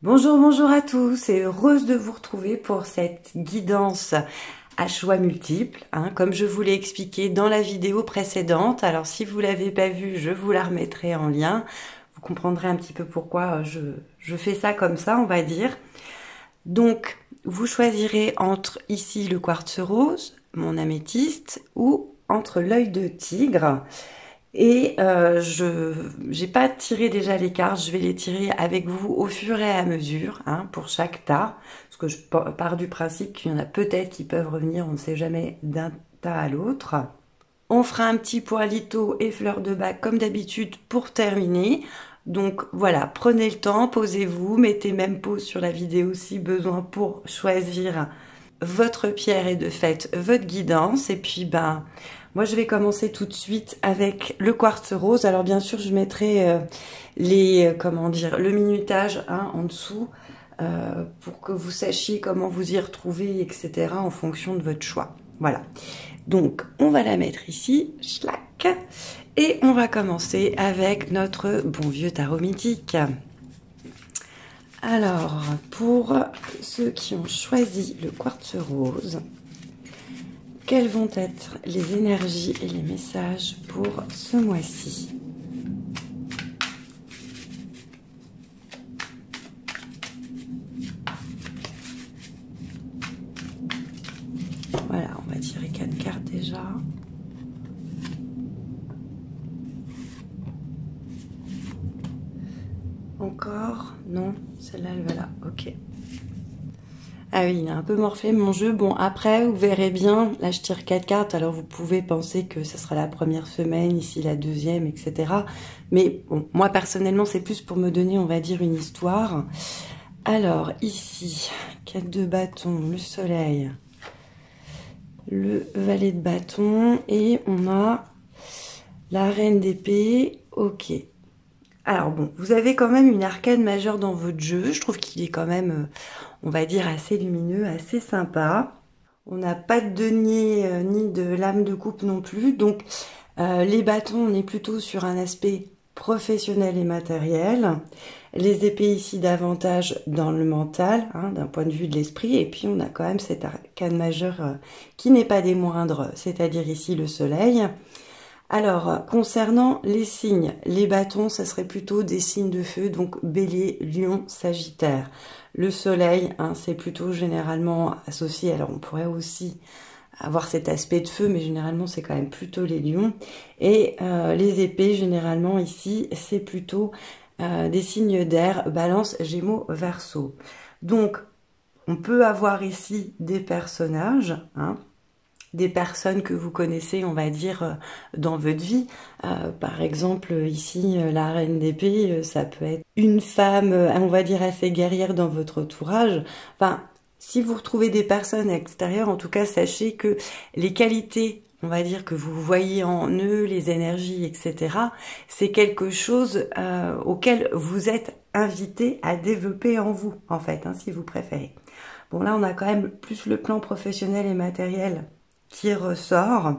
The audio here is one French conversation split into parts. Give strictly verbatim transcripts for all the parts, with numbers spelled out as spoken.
Bonjour, bonjour à tous et heureuse de vous retrouver pour cette guidance à choix multiples, hein, comme je vous l'ai expliqué dans la vidéo précédente. Alors si vous l'avez pas vue, je vous la remettrai en lien. Vous comprendrez un petit peu pourquoi je, je fais ça comme ça, on va dire. Donc, vous choisirez entre ici le quartz rose, mon améthyste, ou entre l'œil de tigre. Et euh, je n'ai pas tiré déjà les cartes, je vais les tirer avec vous au fur et à mesure, hein, pour chaque tas. Parce que je pars du principe qu'il y en a peut-être qui peuvent revenir, on ne sait jamais, d'un tas à l'autre. On fera un petit poilito et fleurs de bac comme d'habitude pour terminer. Donc voilà, prenez le temps, posez-vous, mettez même pause sur la vidéo si besoin pour choisir votre pierre et de fait votre guidance. Et puis ben moi je vais commencer tout de suite avec le quartz rose. Alors bien sûr je mettrai euh, les euh, comment dire le minutage, hein, en dessous euh, pour que vous sachiez comment vous y retrouver, etc., en fonction de votre choix. Voilà, donc on va la mettre ici, schlack, et on va commencer avec notre bon vieux tarot mythique. Alors, pour ceux qui ont choisi le quartz rose, quelles vont être les énergies et les messages pour ce mois-ci? Voilà, on va tirer quatre cartes déjà. Encore? Non, celle-là, elle va là. Ok. Ah oui, il a un peu morflé mon jeu. Bon, après, vous verrez bien. Là, je tire quatre cartes. Alors, vous pouvez penser que ce sera la première semaine, ici la deuxième, et cetera. Mais bon, moi, personnellement, c'est plus pour me donner, on va dire, une histoire. Alors, ici, quatre de bâton, le soleil, le valet de bâton, et on a la reine d'épée. Ok. Alors bon, vous avez quand même une arcane majeure dans votre jeu. Je trouve qu'il est quand même, on va dire, assez lumineux, assez sympa. On n'a pas de denier euh, ni de lame de coupe non plus. Donc euh, les bâtons, on est plutôt sur un aspect professionnel et matériel. Les épées ici davantage dans le mental, hein, d'un point de vue de l'esprit. Et puis on a quand même cette arcane majeure euh, qui n'est pas des moindres, c'est-à-dire ici le soleil. Alors, concernant les signes, les bâtons, ça serait plutôt des signes de feu, donc bélier, lion, sagittaire. Le soleil, hein, c'est plutôt généralement associé, alors on pourrait aussi avoir cet aspect de feu, mais généralement c'est quand même plutôt les lions. Et euh, les épées, généralement ici, c'est plutôt euh, des signes d'air, balance, gémeaux, verseau. Donc, on peut avoir ici des personnages, hein, des personnes que vous connaissez, on va dire, dans votre vie. Euh, par exemple, ici, la reine d'épée, ça peut être une femme, on va dire, assez guerrière dans votre entourage. Enfin, si vous retrouvez des personnes extérieures, en tout cas, sachez que les qualités, on va dire, que vous voyez en eux, les énergies, et cetera, c'est quelque chose euh, auquel vous êtes invité à développer en vous, en fait, hein, si vous préférez. Bon, là, on a quand même plus le plan professionnel et matériel qui ressort,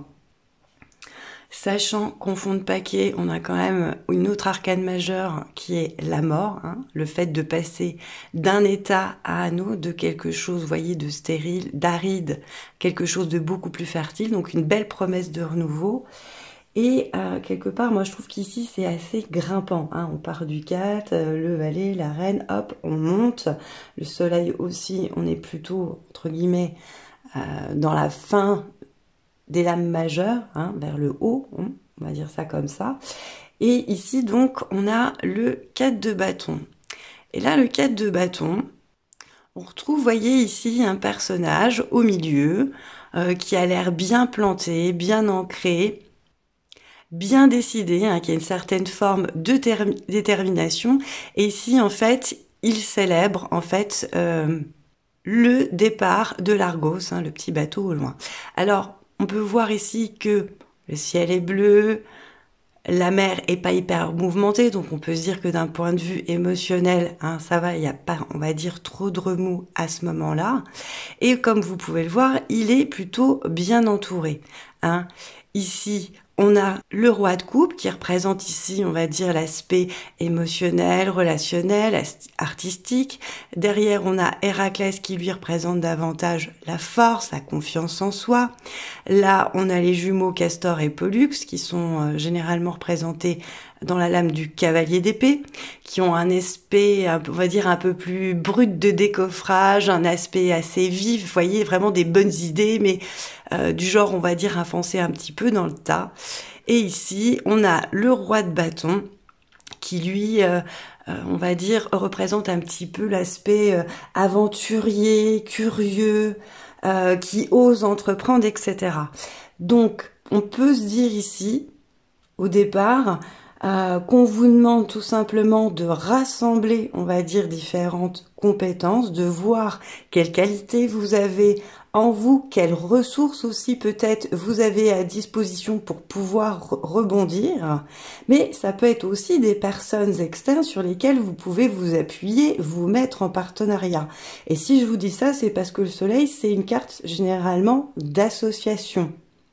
sachant qu'en fond de paquet, on a quand même une autre arcane majeure qui est la mort, hein, le fait de passer d'un état à un autre, de quelque chose, vous voyez, de stérile, d'aride, quelque chose de beaucoup plus fertile, donc une belle promesse de renouveau. Et euh, quelque part, moi je trouve qu'ici c'est assez grimpant, hein. On part du quatre, euh, le valet, la reine, hop, on monte, le soleil aussi, on est plutôt, entre guillemets, euh, dans la fin des lames majeures, hein, vers le haut, on va dire ça comme ça. Et ici, donc, on a le quatre de bâton. Et là, le quatre de bâton, on retrouve, vous voyez, ici, un personnage au milieu, euh, qui a l'air bien planté, bien ancré, bien décidé, hein, qui a une certaine forme de détermination. Et ici, en fait, il célèbre, en fait, euh, le départ de l'Argos, hein, le petit bateau au loin. Alors, on peut voir ici que le ciel est bleu, la mer est pas hyper mouvementée, donc on peut se dire que d'un point de vue émotionnel, hein, ça va, il n'y a pas, on va dire, trop de remous à ce moment-là. Et comme vous pouvez le voir, il est plutôt bien entouré, hein. Ici, On a le roi de coupe qui représente ici, on va dire, l'aspect émotionnel, relationnel, artistique. Derrière, on a Héraclès qui lui représente davantage la force, la confiance en soi. Là, on a les jumeaux Castor et Pollux qui sont euh, généralement représentés dans la lame du cavalier d'épée, qui ont un aspect, on va dire, un peu plus brut de décoffrage, un aspect assez vif, vous voyez, vraiment des bonnes idées, mais euh, du genre, on va dire, à foncer un petit peu dans le tas. Et ici, on a le roi de bâton, qui lui, euh, euh, on va dire, représente un petit peu l'aspect euh, aventurier, curieux, euh, qui ose entreprendre, et cetera. Donc, on peut se dire ici, au départ, Euh, qu'on vous demande tout simplement de rassembler, on va dire, différentes compétences, de voir quelles qualités vous avez en vous, quelles ressources aussi peut-être vous avez à disposition pour pouvoir rebondir, mais ça peut être aussi des personnes externes sur lesquelles vous pouvez vous appuyer, vous mettre en partenariat. Et si je vous dis ça, c'est parce que le soleil, c'est une carte généralement d'association.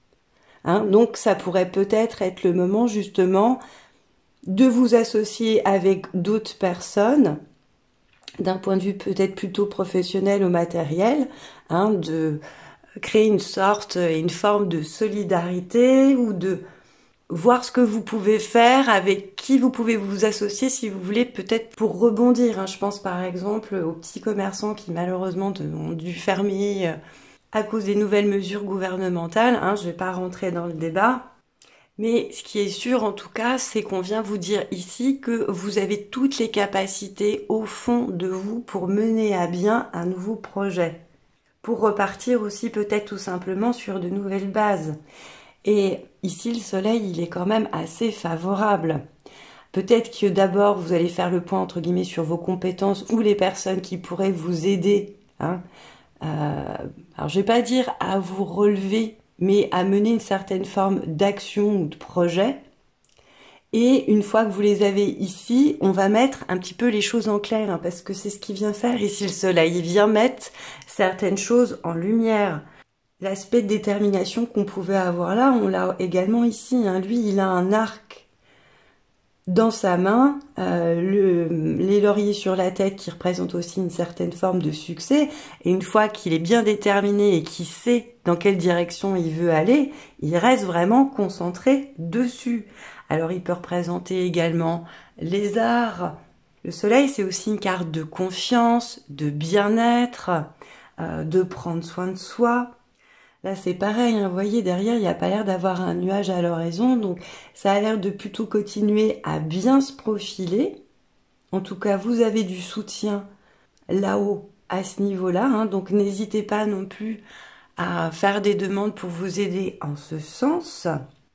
Hein, donc ça pourrait peut-être être le moment justement de vous associer avec d'autres personnes, d'un point de vue peut-être plutôt professionnel ou matériel, hein, de créer une sorte, une forme de solidarité ou de voir ce que vous pouvez faire, avec qui vous pouvez vous associer si vous voulez, peut-être pour rebondir. Hein. Je pense par exemple aux petits commerçants qui malheureusement ont dû fermer à cause des nouvelles mesures gouvernementales. Hein. Je ne vais pas rentrer dans le débat. Mais ce qui est sûr en tout cas, c'est qu'on vient vous dire ici que vous avez toutes les capacités au fond de vous pour mener à bien un nouveau projet. Pour repartir aussi peut-être tout simplement sur de nouvelles bases. Et ici le soleil, il est quand même assez favorable. Peut-être que d'abord vous allez faire le point entre guillemets sur vos compétences ou les personnes qui pourraient vous aider. Hein. Euh, alors je vais pas dire à vous relever, mais à mener une certaine forme d'action ou de projet. Et une fois que vous les avez ici, on va mettre un petit peu les choses en clair, hein, parce que c'est ce qu'il vient faire ici le soleil. Il vient mettre certaines choses en lumière. L'aspect de détermination qu'on pouvait avoir là, on l'a également ici. Hein. Lui, il a un arc dans sa main, euh, le, les lauriers sur la tête qui représentent aussi une certaine forme de succès. Et une fois qu'il est bien déterminé et qu'il sait dans quelle direction il veut aller, il reste vraiment concentré dessus. Alors il peut représenter également les arts. Le soleil, c'est aussi une carte de confiance, de bien-être, euh, de prendre soin de soi. Là, c'est pareil, hein, vous voyez, derrière, il n'y a pas l'air d'avoir un nuage à l'horizon, donc ça a l'air de plutôt continuer à bien se profiler. En tout cas, vous avez du soutien là-haut à ce niveau-là, hein, donc n'hésitez pas non plus à faire des demandes pour vous aider en ce sens.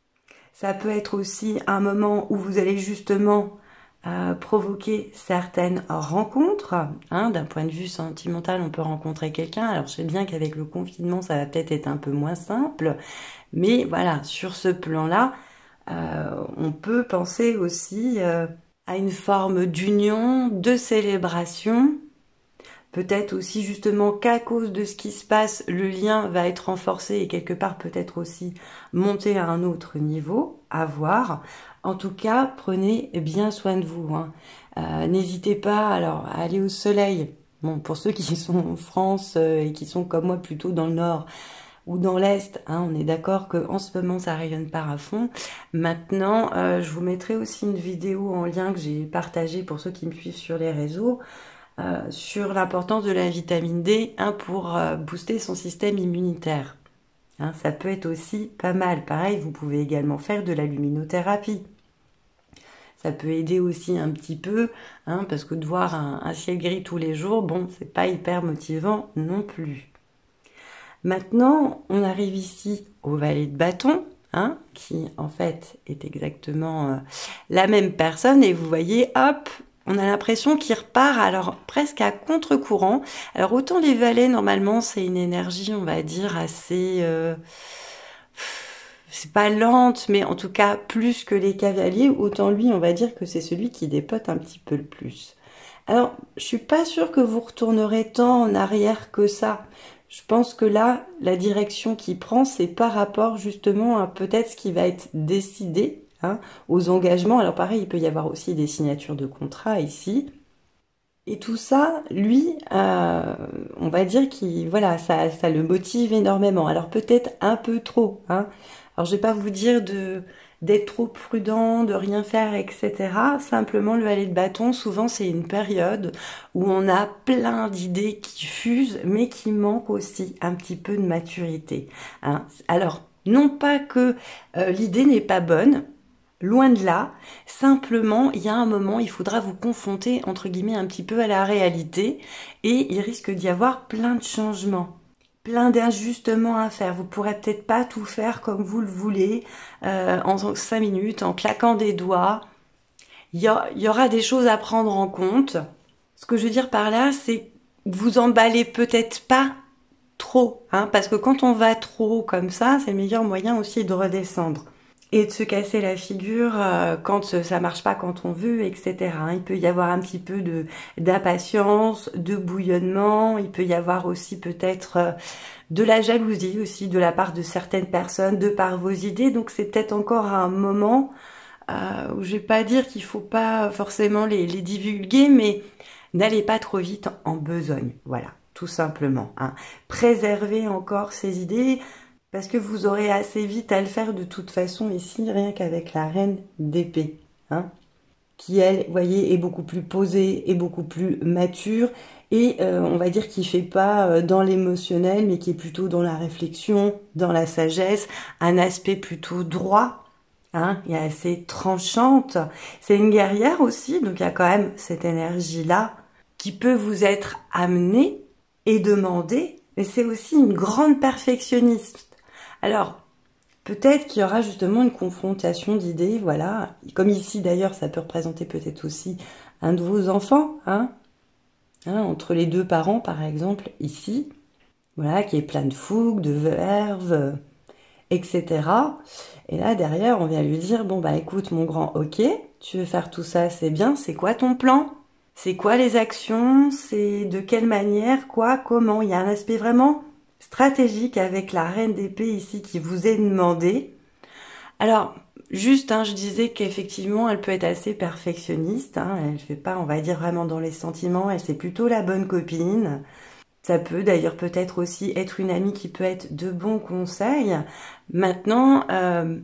Ça peut être aussi un moment où vous allez justement euh, provoquer certaines rencontres. Hein, d'un point de vue sentimental, on peut rencontrer quelqu'un. Alors je sais bien qu'avec le confinement, ça va peut-être être un peu moins simple. Mais voilà, sur ce plan-là, euh, on peut penser aussi euh, à une forme d'union, de célébration. Peut-être aussi justement qu'à cause de ce qui se passe, le lien va être renforcé et quelque part peut-être aussi monter à un autre niveau, à voir. En tout cas, prenez bien soin de vous. Hein. Euh, n'hésitez pas alors à aller au soleil. Bon, pour ceux qui sont en France euh, et qui sont comme moi plutôt dans le nord ou dans l'est, hein, on est d'accord qu'en ce moment ça rayonne pas à fond. Maintenant, euh, je vous mettrai aussi une vidéo en lien que j'ai partagée pour ceux qui me suivent sur les réseaux. Euh, sur l'importance de la vitamine D hein, pour euh, booster son système immunitaire. Hein, ça peut être aussi pas mal. Pareil, vous pouvez également faire de la luminothérapie. Ça peut aider aussi un petit peu, hein, parce que de voir un, un ciel gris tous les jours, bon, c'est pas hyper motivant non plus. Maintenant, on arrive ici au valet de bâton, hein, qui en fait est exactement euh, la même personne. Et vous voyez, hop, on a l'impression qu'il repart alors presque à contre-courant. Alors autant les valets, normalement, c'est une énergie, on va dire, assez... Euh, c'est pas lente, mais en tout cas plus que les cavaliers. Autant lui, on va dire que c'est celui qui dépote un petit peu le plus. Alors, je suis pas sûre que vous retournerez tant en arrière que ça. Je pense que là, la direction qu'il prend, c'est par rapport justement à peut-être ce qui va être décidé, hein, aux engagements. Alors pareil, il peut y avoir aussi des signatures de contrats ici. Et tout ça, lui, euh, on va dire qu'il, voilà, ça, ça le motive énormément. Alors peut-être un peu trop, hein. Alors je vais pas vous dire de d'être trop prudent, de rien faire, et cetera. Simplement, le valet de bâton, souvent, c'est une période où on a plein d'idées qui fusent, mais qui manquent aussi un petit peu de maturité, hein. Alors, non pas que euh, l'idée n'est pas bonne, loin de là, simplement, il y a un moment, il faudra vous confronter, entre guillemets, un petit peu à la réalité, et il risque d'y avoir plein de changements, plein d'ajustements à faire. Vous pourrez peut-être pas tout faire comme vous le voulez, euh, en cinq minutes, en claquant des doigts. Il y, a, il y aura des choses à prendre en compte. Ce que je veux dire par là, c'est vous emballez peut-être pas trop, hein, parce que quand on va trop comme ça, c'est le meilleur moyen aussi de redescendre. Et de se casser la figure euh, quand ça marche pas quand on veut, et cetera. Il peut y avoir un petit peu de d'impatience, de bouillonnement. Il peut y avoir aussi peut-être euh, de la jalousie aussi de la part de certaines personnes, de par vos idées. Donc c'est peut-être encore un moment euh, où je vais pas dire qu'il faut pas forcément les, les divulguer, mais n'allez pas trop vite en besogne. Voilà, tout simplement, hein. Préservez encore ces idées. Parce que vous aurez assez vite à le faire de toute façon ici, rien qu'avec la reine d'épée, hein, qui elle, vous voyez, est beaucoup plus posée, est beaucoup plus mature, et euh, on va dire qui fait pas dans l'émotionnel, mais qui est plutôt dans la réflexion, dans la sagesse, un aspect plutôt droit, hein, et assez tranchante. C'est une guerrière aussi, donc il y a quand même cette énergie-là qui peut vous être amenée et demandée, mais c'est aussi une grande perfectionniste. Alors, peut-être qu'il y aura justement une confrontation d'idées, voilà. Comme ici, d'ailleurs, ça peut représenter peut-être aussi un de vos enfants, hein, hein, entre les deux parents, par exemple, ici, voilà, qui est plein de fougue, de verve, et cetera. Et là, derrière, on vient lui dire, bon, bah écoute, mon grand, ok, tu veux faire tout ça, c'est bien, c'est quoi ton plan? C'est quoi les actions? C'est de quelle manière? Quoi? Comment? Il y a un aspect vraiment stratégique avec la reine d'épée ici qui vous est demandée. Alors, juste, hein, je disais qu'effectivement, elle peut être assez perfectionniste, hein, elle ne fait pas, on va dire, vraiment dans les sentiments, elle c'est plutôt la bonne copine. Ça peut d'ailleurs peut-être aussi être une amie qui peut être de bons conseils. Maintenant, euh,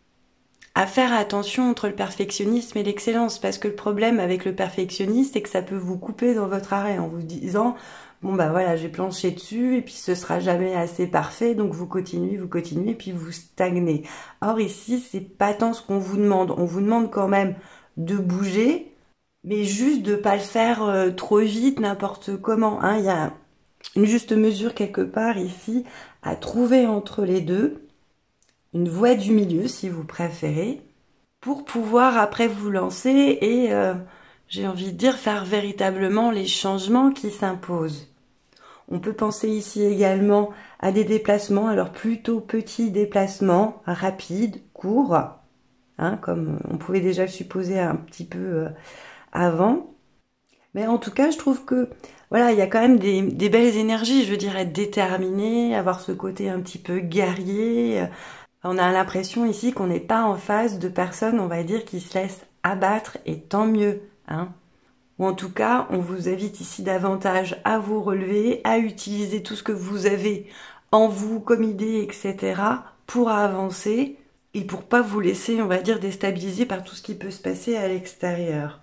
à faire attention entre le perfectionnisme et l'excellence, parce que le problème avec le perfectionniste, c'est que ça peut vous couper dans votre arrêt en vous disant bon bah voilà, j'ai planché dessus et puis ce sera jamais assez parfait, donc vous continuez, vous continuez et puis vous stagnez. Or ici, c'est pas tant ce qu'on vous demande, on vous demande quand même de bouger, mais juste de pas le faire euh, trop vite, n'importe comment, hein. Il y a une juste mesure quelque part ici à trouver entre les deux, une voie du milieu si vous préférez, pour pouvoir après vous lancer et euh, j'ai envie de dire faire véritablement les changements qui s'imposent. On peut penser ici également à des déplacements, alors plutôt petits déplacements, rapides, courts, hein, comme on pouvait déjà le supposer un petit peu euh, avant. Mais en tout cas, je trouve que voilà, il y a quand même des, des belles énergies, je veux dire, être déterminé, avoir ce côté un petit peu guerrier. On a l'impression ici qu'on n'est pas en face de personnes, on va dire, qui se laissent abattre, et tant mieux, hein. Ou en tout cas, on vous invite ici davantage à vous relever, à utiliser tout ce que vous avez en vous comme idée, et cetera pour avancer et pour pas vous laisser, on va dire, déstabiliser par tout ce qui peut se passer à l'extérieur.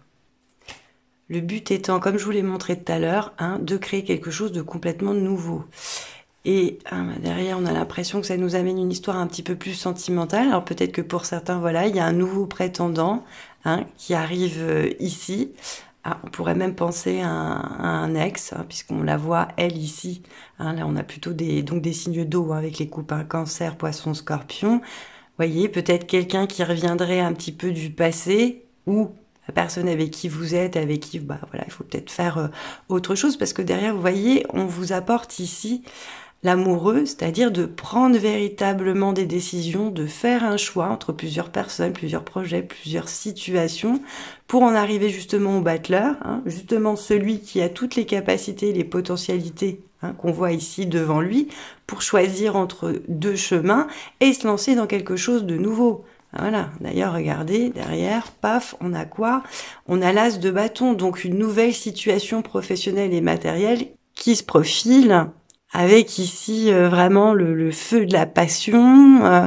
Le but étant, comme je vous l'ai montré tout à l'heure, hein, de créer quelque chose de complètement nouveau. Et hein, derrière, on a l'impression que ça nous amène une histoire un petit peu plus sentimentale. Alors peut-être que pour certains, voilà, il y a un nouveau prétendant hein, qui arrive euh, ici. Ah, on pourrait même penser à un, à un ex, hein, puisqu'on la voit, elle, ici. Hein, là, on a plutôt des, donc des signes d'eau hein, avec les coupes, hein, cancer, poisson, scorpion. Vous voyez, peut-être quelqu'un qui reviendrait un petit peu du passé, ou la personne avec qui vous êtes, avec qui, bah voilà, il faut peut-être faire euh, autre chose, parce que derrière, vous voyez, on vous apporte ici l'amoureux, c'est-à-dire de prendre véritablement des décisions, de faire un choix entre plusieurs personnes, plusieurs projets, plusieurs situations, pour en arriver justement au battleur, hein, justement celui qui a toutes les capacités, les potentialités hein, qu'on voit ici devant lui, pour choisir entre deux chemins et se lancer dans quelque chose de nouveau. Voilà, d'ailleurs, regardez, derrière, paf, on a quoi? On a l'as de bâton, donc une nouvelle situation professionnelle et matérielle qui se profile, avec ici euh, vraiment le, le feu de la passion, euh,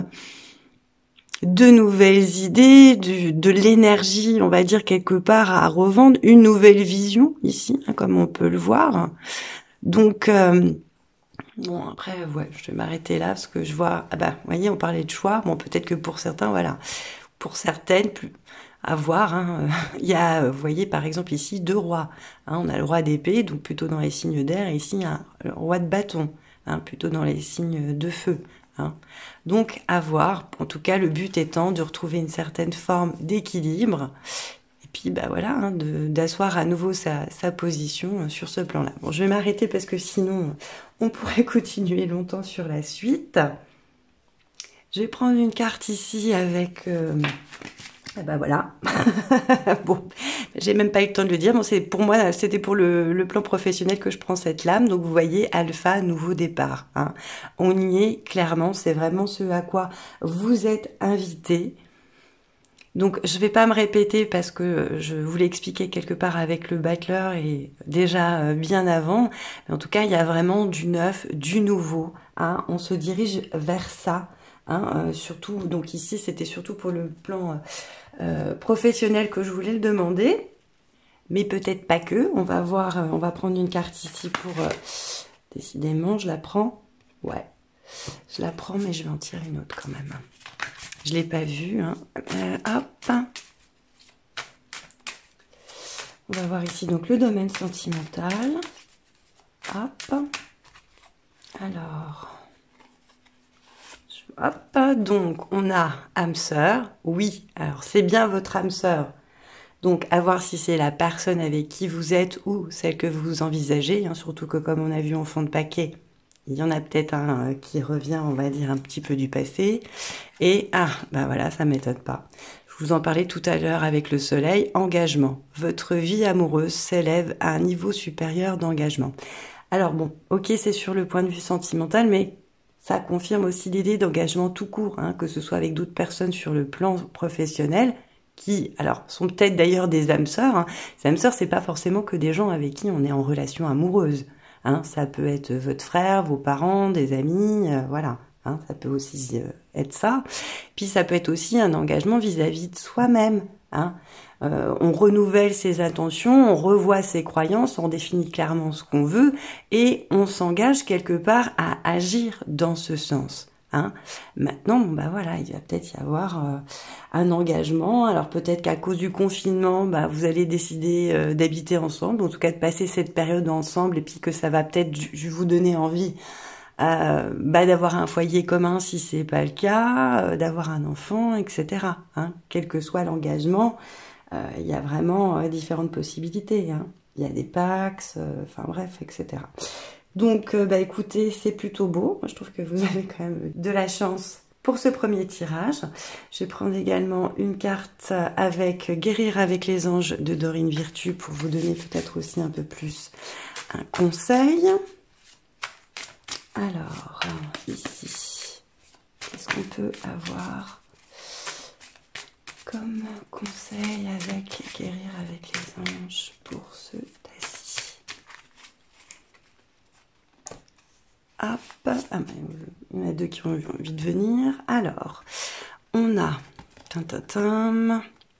de nouvelles idées, de, de l'énergie, on va dire quelque part à revendre, une nouvelle vision ici, hein, comme on peut le voir. Donc, euh, bon après, ouais, je vais m'arrêter là parce que je vois, ah bah, vous voyez, on parlait de choix, bon peut-être que pour certains, voilà, pour certaines, plus à voir. Hein. Il y a, vous voyez, par exemple, ici, deux rois. Hein, on a le roi d'épée, donc plutôt dans les signes d'air, et ici, un roi de bâton, hein, plutôt dans les signes de feu. Hein. Donc, à voir. En tout cas, le but étant de retrouver une certaine forme d'équilibre. Et puis, bah voilà, hein, d'asseoir à nouveau sa, sa position sur ce plan-là. Bon, je vais m'arrêter parce que sinon, on pourrait continuer longtemps sur la suite. Je vais prendre une carte ici avec... Euh, et ben voilà. Bon, j'ai même pas eu le temps de le dire. Bon, c'est pour moi, c'était pour le, le plan professionnel que je prends cette lame. Donc vous voyez, alpha, nouveau départ. Hein. On y est clairement. C'est vraiment ce à quoi vous êtes invité. Donc je vais pas me répéter parce que je vous l'ai expliqué quelque part avec le battleur et déjà bien avant. Mais en tout cas, il y a vraiment du neuf, du nouveau. Hein. On se dirige vers ça. Hein. Euh, surtout, donc ici, c'était surtout pour le plan... Euh, Euh, professionnel que je voulais le demander, mais peut-être pas que. On va voir, euh, on va prendre une carte ici pour... Euh, décidément, je la prends. Ouais, je la prends, mais je vais en tirer une autre quand même. Je ne l'ai pas vue. Hein. Euh, hop. On va voir ici donc le domaine sentimental. Hop. Alors... Hop, donc on a âme sœur, oui, alors c'est bien votre âme sœur, donc à voir si c'est la personne avec qui vous êtes ou celle que vous envisagez, hein, surtout que comme on a vu en fond de paquet, il y en a peut-être un euh, qui revient, on va dire, un petit peu du passé, et ah, ben voilà, ça ne m'étonne pas. Je vous en parlais tout à l'heure avec le soleil, engagement, votre vie amoureuse s'élève à un niveau supérieur d'engagement. Alors bon, ok, c'est sur le point de vue sentimental, mais... ça confirme aussi l'idée d'engagement tout court, hein, que ce soit avec d'autres personnes sur le plan professionnel, qui, alors, sont peut-être d'ailleurs des âmes sœurs. Hein. Ces âmes sœurs, c'est pas forcément que des gens avec qui on est en relation amoureuse. Hein. Ça peut être votre frère, vos parents, des amis, euh, voilà. Hein. Ça peut aussi euh, être ça. Puis ça peut être aussi un engagement vis-à-vis de soi-même. Hein. Euh, on renouvelle ses intentions, on revoit ses croyances, on définit clairement ce qu'on veut et on s'engage quelque part à agir dans ce sens. Hein. Maintenant, bon, bah voilà, il va peut-être y avoir euh, un engagement. Alors peut-être qu'à cause du confinement, bah, vous allez décider euh, d'habiter ensemble, en tout cas de passer cette période ensemble et puis que ça va peut-être vous donner envie Euh, bah, d'avoir un foyer commun si c'est pas le cas, euh, d'avoir un enfant, et cetera. Hein. Quel que soit l'engagement, il euh, y a vraiment euh, différentes possibilités. Hein. Il y a des Pax, enfin euh, bref, et cetera. Donc, euh, bah écoutez, c'est plutôt beau. Moi, je trouve que vous avez quand même de la chance pour ce premier tirage. Je vais prendre également une carte avec Guérir avec les anges de Dorine Virtue pour vous donner peut-être aussi un peu plus un conseil. Alors, ici, qu'est-ce qu'on peut avoir comme conseil avec Guérir avec les anges pour ce tas-ci? Hop, ah, il y en a deux qui ont eu envie de venir. Alors, on a tintatin,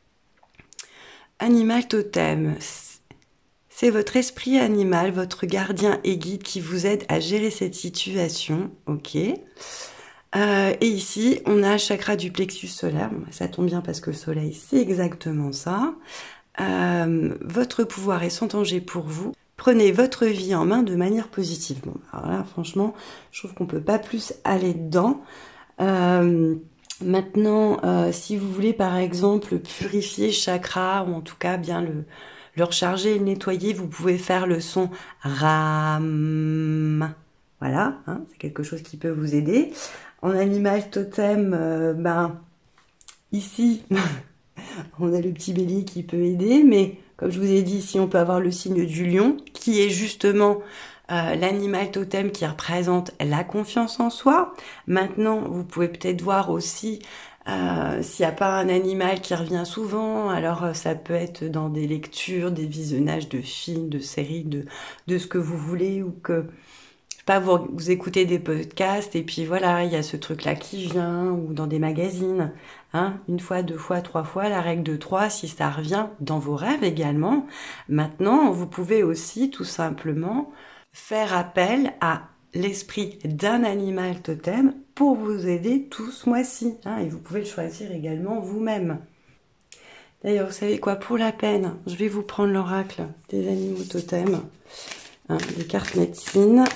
animal totem. C'est votre esprit animal, votre gardien et guide qui vous aide à gérer cette situation. Ok. Euh, et ici, on a chakra du plexus solaire. Bon, ça tombe bien parce que le soleil, c'est exactement ça. Euh, votre pouvoir est sans danger pour vous. Prenez votre vie en main de manière positive. Bon, alors là, franchement, je trouve qu'on ne peut pas plus aller dedans. Euh, maintenant, euh, si vous voulez, par exemple, purifier chakra, ou en tout cas bien le... le recharger et le nettoyer, vous pouvez faire le son Ram. Voilà, hein, c'est quelque chose qui peut vous aider. En animal totem, euh, ben, ici, on a le petit bélier qui peut aider, mais comme je vous ai dit, ici, on peut avoir le signe du lion, qui est justement euh, l'animal totem qui représente la confiance en soi. Maintenant, vous pouvez peut-être voir aussi euh, s'il n'y a pas un animal qui revient souvent. Alors, ça peut être dans des lectures, des visionnages de films, de séries, de, de ce que vous voulez, ou que pas vous, vous écoutez des podcasts et puis voilà, il y a ce truc-là qui vient, ou dans des magazines, hein, une fois, deux fois, trois fois, la règle de trois, si ça revient dans vos rêves également. Maintenant, vous pouvez aussi tout simplement faire appel à l'esprit d'un animal totem pour vous aider tout ce mois-ci, hein, et vous pouvez le choisir également vous-même. D'ailleurs, vous savez quoi, pour la peine, je vais vous prendre l'oracle des animaux totems. Hein, des cartes médecine.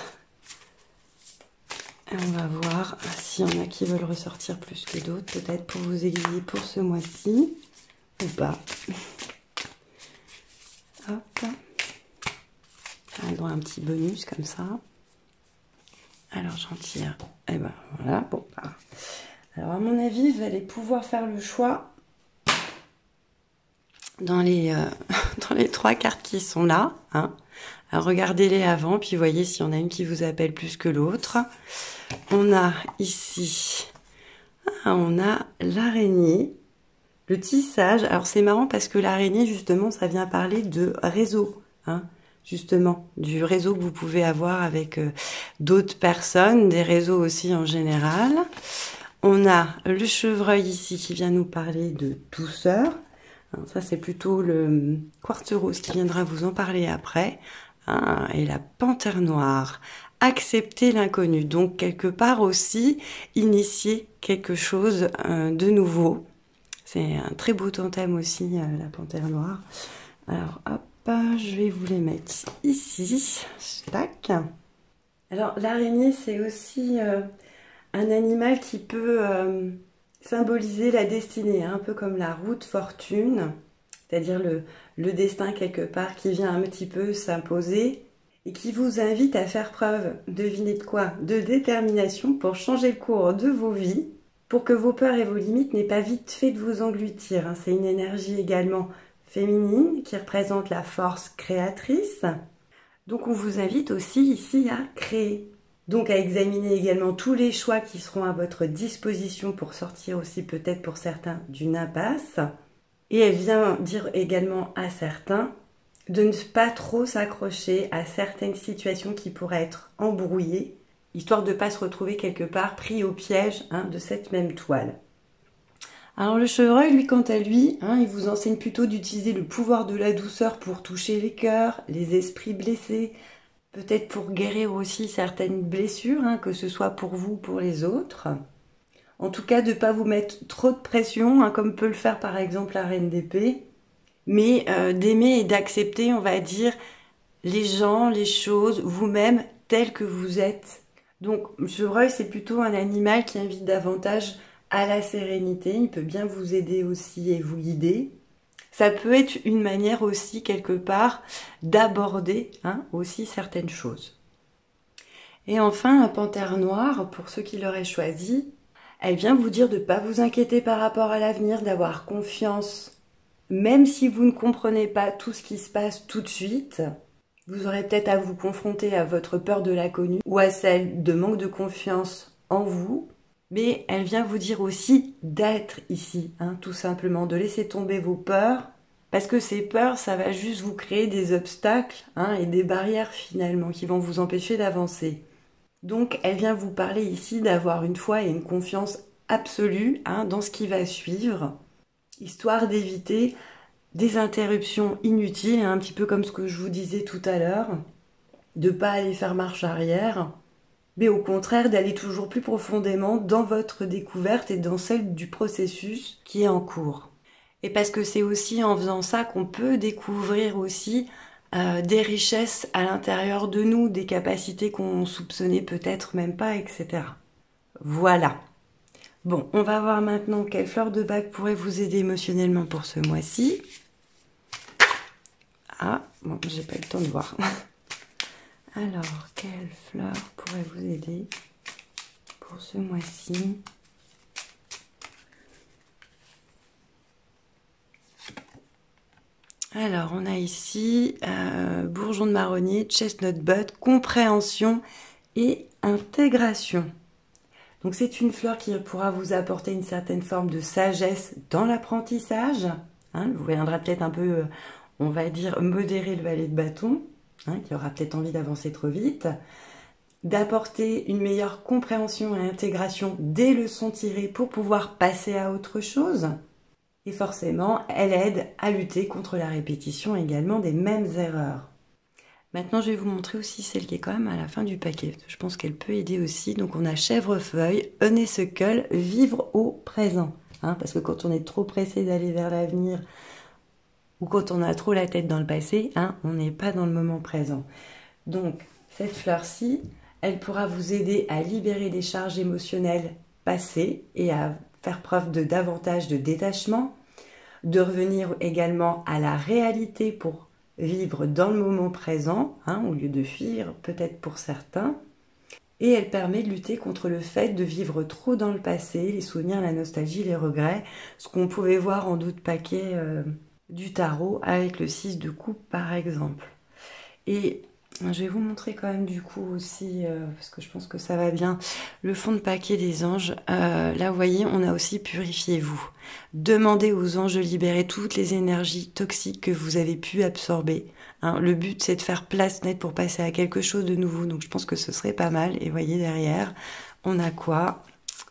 Et on va voir s'il y en a qui veulent ressortir plus que d'autres, peut-être pour vous aiguiller pour ce mois-ci, ou pas. Hop. On a droit à un petit bonus comme ça. Alors j'en tire. Et ben voilà. Bon. Alors à mon avis, vous allez pouvoir faire le choix dans les, euh, dans les trois cartes qui sont là, hein. Regardez-les avant, puis voyez s'il y en a une qui vous appelle plus que l'autre. On a ici, ah, on a l'araignée, le tissage. Alors c'est marrant parce que l'araignée, justement, ça vient parler de réseau, hein, justement, du réseau que vous pouvez avoir avec euh, d'autres personnes, des réseaux aussi en général. On a le chevreuil ici qui vient nous parler de douceur. Alors, ça, c'est plutôt le quartz rose qui viendra vous en parler après. Ah, et la panthère noire, accepter l'inconnu. Donc, quelque part aussi, initier quelque chose euh, de nouveau. C'est un très beau totem aussi, euh, la panthère noire. Alors, hop, je vais vous les mettre ici. Tac. Alors, l'araignée, c'est aussi euh, un animal qui peut euh, symboliser la destinée, hein, un peu comme la roue de fortune. C'est-à-dire le, le destin quelque part qui vient un petit peu s'imposer et qui vous invite à faire preuve, devinez de quoi, de détermination pour changer le cours de vos vies, pour que vos peurs et vos limites n'aient pas vite fait de vous engloutir. C'est une énergie également féminine qui représente la force créatrice. Donc on vous invite aussi ici à créer. Donc à examiner également tous les choix qui seront à votre disposition pour sortir aussi peut-être pour certains d'une impasse. Et elle vient dire également à certains de ne pas trop s'accrocher à certaines situations qui pourraient être embrouillées, histoire de ne pas se retrouver quelque part pris au piège, hein, de cette même toile. Alors le chevreuil, lui, quant à lui, hein, il vous enseigne plutôt d'utiliser le pouvoir de la douceur pour toucher les cœurs, les esprits blessés, peut-être pour guérir aussi certaines blessures, hein, que ce soit pour vous ou pour les autres. En tout cas, de ne pas vous mettre trop de pression, hein, comme peut le faire par exemple la reine d'épée, mais euh, d'aimer et d'accepter, on va dire, les gens, les choses, vous-même, tels que vous êtes. Donc, le chevreuil, c'est plutôt un animal qui invite davantage à la sérénité. Il peut bien vous aider aussi et vous guider. Ça peut être une manière aussi, quelque part, d'aborder, hein, aussi certaines choses. Et enfin, un panthère noir, pour ceux qui l'auraient choisi, elle vient vous dire de ne pas vous inquiéter par rapport à l'avenir, d'avoir confiance, même si vous ne comprenez pas tout ce qui se passe tout de suite. Vous aurez peut-être à vous confronter à votre peur de l'inconnu ou à celle de manque de confiance en vous. Mais elle vient vous dire aussi d'être ici, hein, tout simplement, de laisser tomber vos peurs. Parce que ces peurs, ça va juste vous créer des obstacles, hein, et des barrières finalement qui vont vous empêcher d'avancer. Donc, elle vient vous parler ici d'avoir une foi et une confiance absolue, hein, dans ce qui va suivre, histoire d'éviter des interruptions inutiles, hein, un petit peu comme ce que je vous disais tout à l'heure, de ne pas aller faire marche arrière, mais au contraire d'aller toujours plus profondément dans votre découverte et dans celle du processus qui est en cours. Et parce que c'est aussi en faisant ça qu'on peut découvrir aussi Euh, des richesses à l'intérieur de nous, des capacités qu'on soupçonnait peut-être même pas, et cetera. Voilà. Bon, on va voir maintenant quelle fleur de bac pourrait vous aider émotionnellement pour ce mois-ci. Ah, bon, j'ai pas eu le temps de voir. Alors, quelle fleur pourrait vous aider pour ce mois-ci? Alors, on a ici euh, bourgeon de marronnier, chestnut bud, compréhension et intégration. Donc, c'est une fleur qui pourra vous apporter une certaine forme de sagesse dans l'apprentissage. Hein, vous viendra peut-être un peu, euh, on va dire, modérer le valet de bâton, hein, qui aura peut-être envie d'avancer trop vite, d'apporter une meilleure compréhension et intégration des leçons tirées pour pouvoir passer à autre chose. Et forcément, elle aide à lutter contre la répétition également des mêmes erreurs. Maintenant, je vais vous montrer aussi celle qui est quand même à la fin du paquet. Je pense qu'elle peut aider aussi. Donc, on a chèvrefeuille, honeysuckle, vivre au présent. Hein, parce que quand on est trop pressé d'aller vers l'avenir ou quand on a trop la tête dans le passé, hein, on n'est pas dans le moment présent. Donc, cette fleur-ci, elle pourra vous aider à libérer des charges émotionnelles passées et à faire preuve de davantage de détachement, de revenir également à la réalité pour vivre dans le moment présent, hein, au lieu de fuir, peut-être pour certains. Et elle permet de lutter contre le fait de vivre trop dans le passé, les souvenirs, la nostalgie, les regrets, ce qu'on pouvait voir en d'autres paquets euh, du tarot avec le six de coupe par exemple. Et je vais vous montrer quand même du coup aussi, euh, parce que je pense que ça va bien, le fond de paquet des anges. Euh, là, vous voyez, on a aussi purifiez-vous. Demandez aux anges de libérer toutes les énergies toxiques que vous avez pu absorber. Hein, le but, c'est de faire place nette pour passer à quelque chose de nouveau. Donc, je pense que ce serait pas mal. Et vous voyez, derrière, on a quoi?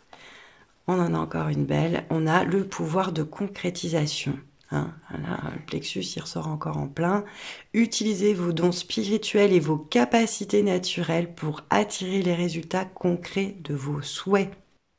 On en a encore une belle. On a le pouvoir de concrétisation. Hein, là, le plexus, il ressort encore en plein. Utilisez vos dons spirituels et vos capacités naturelles pour attirer les résultats concrets de vos souhaits.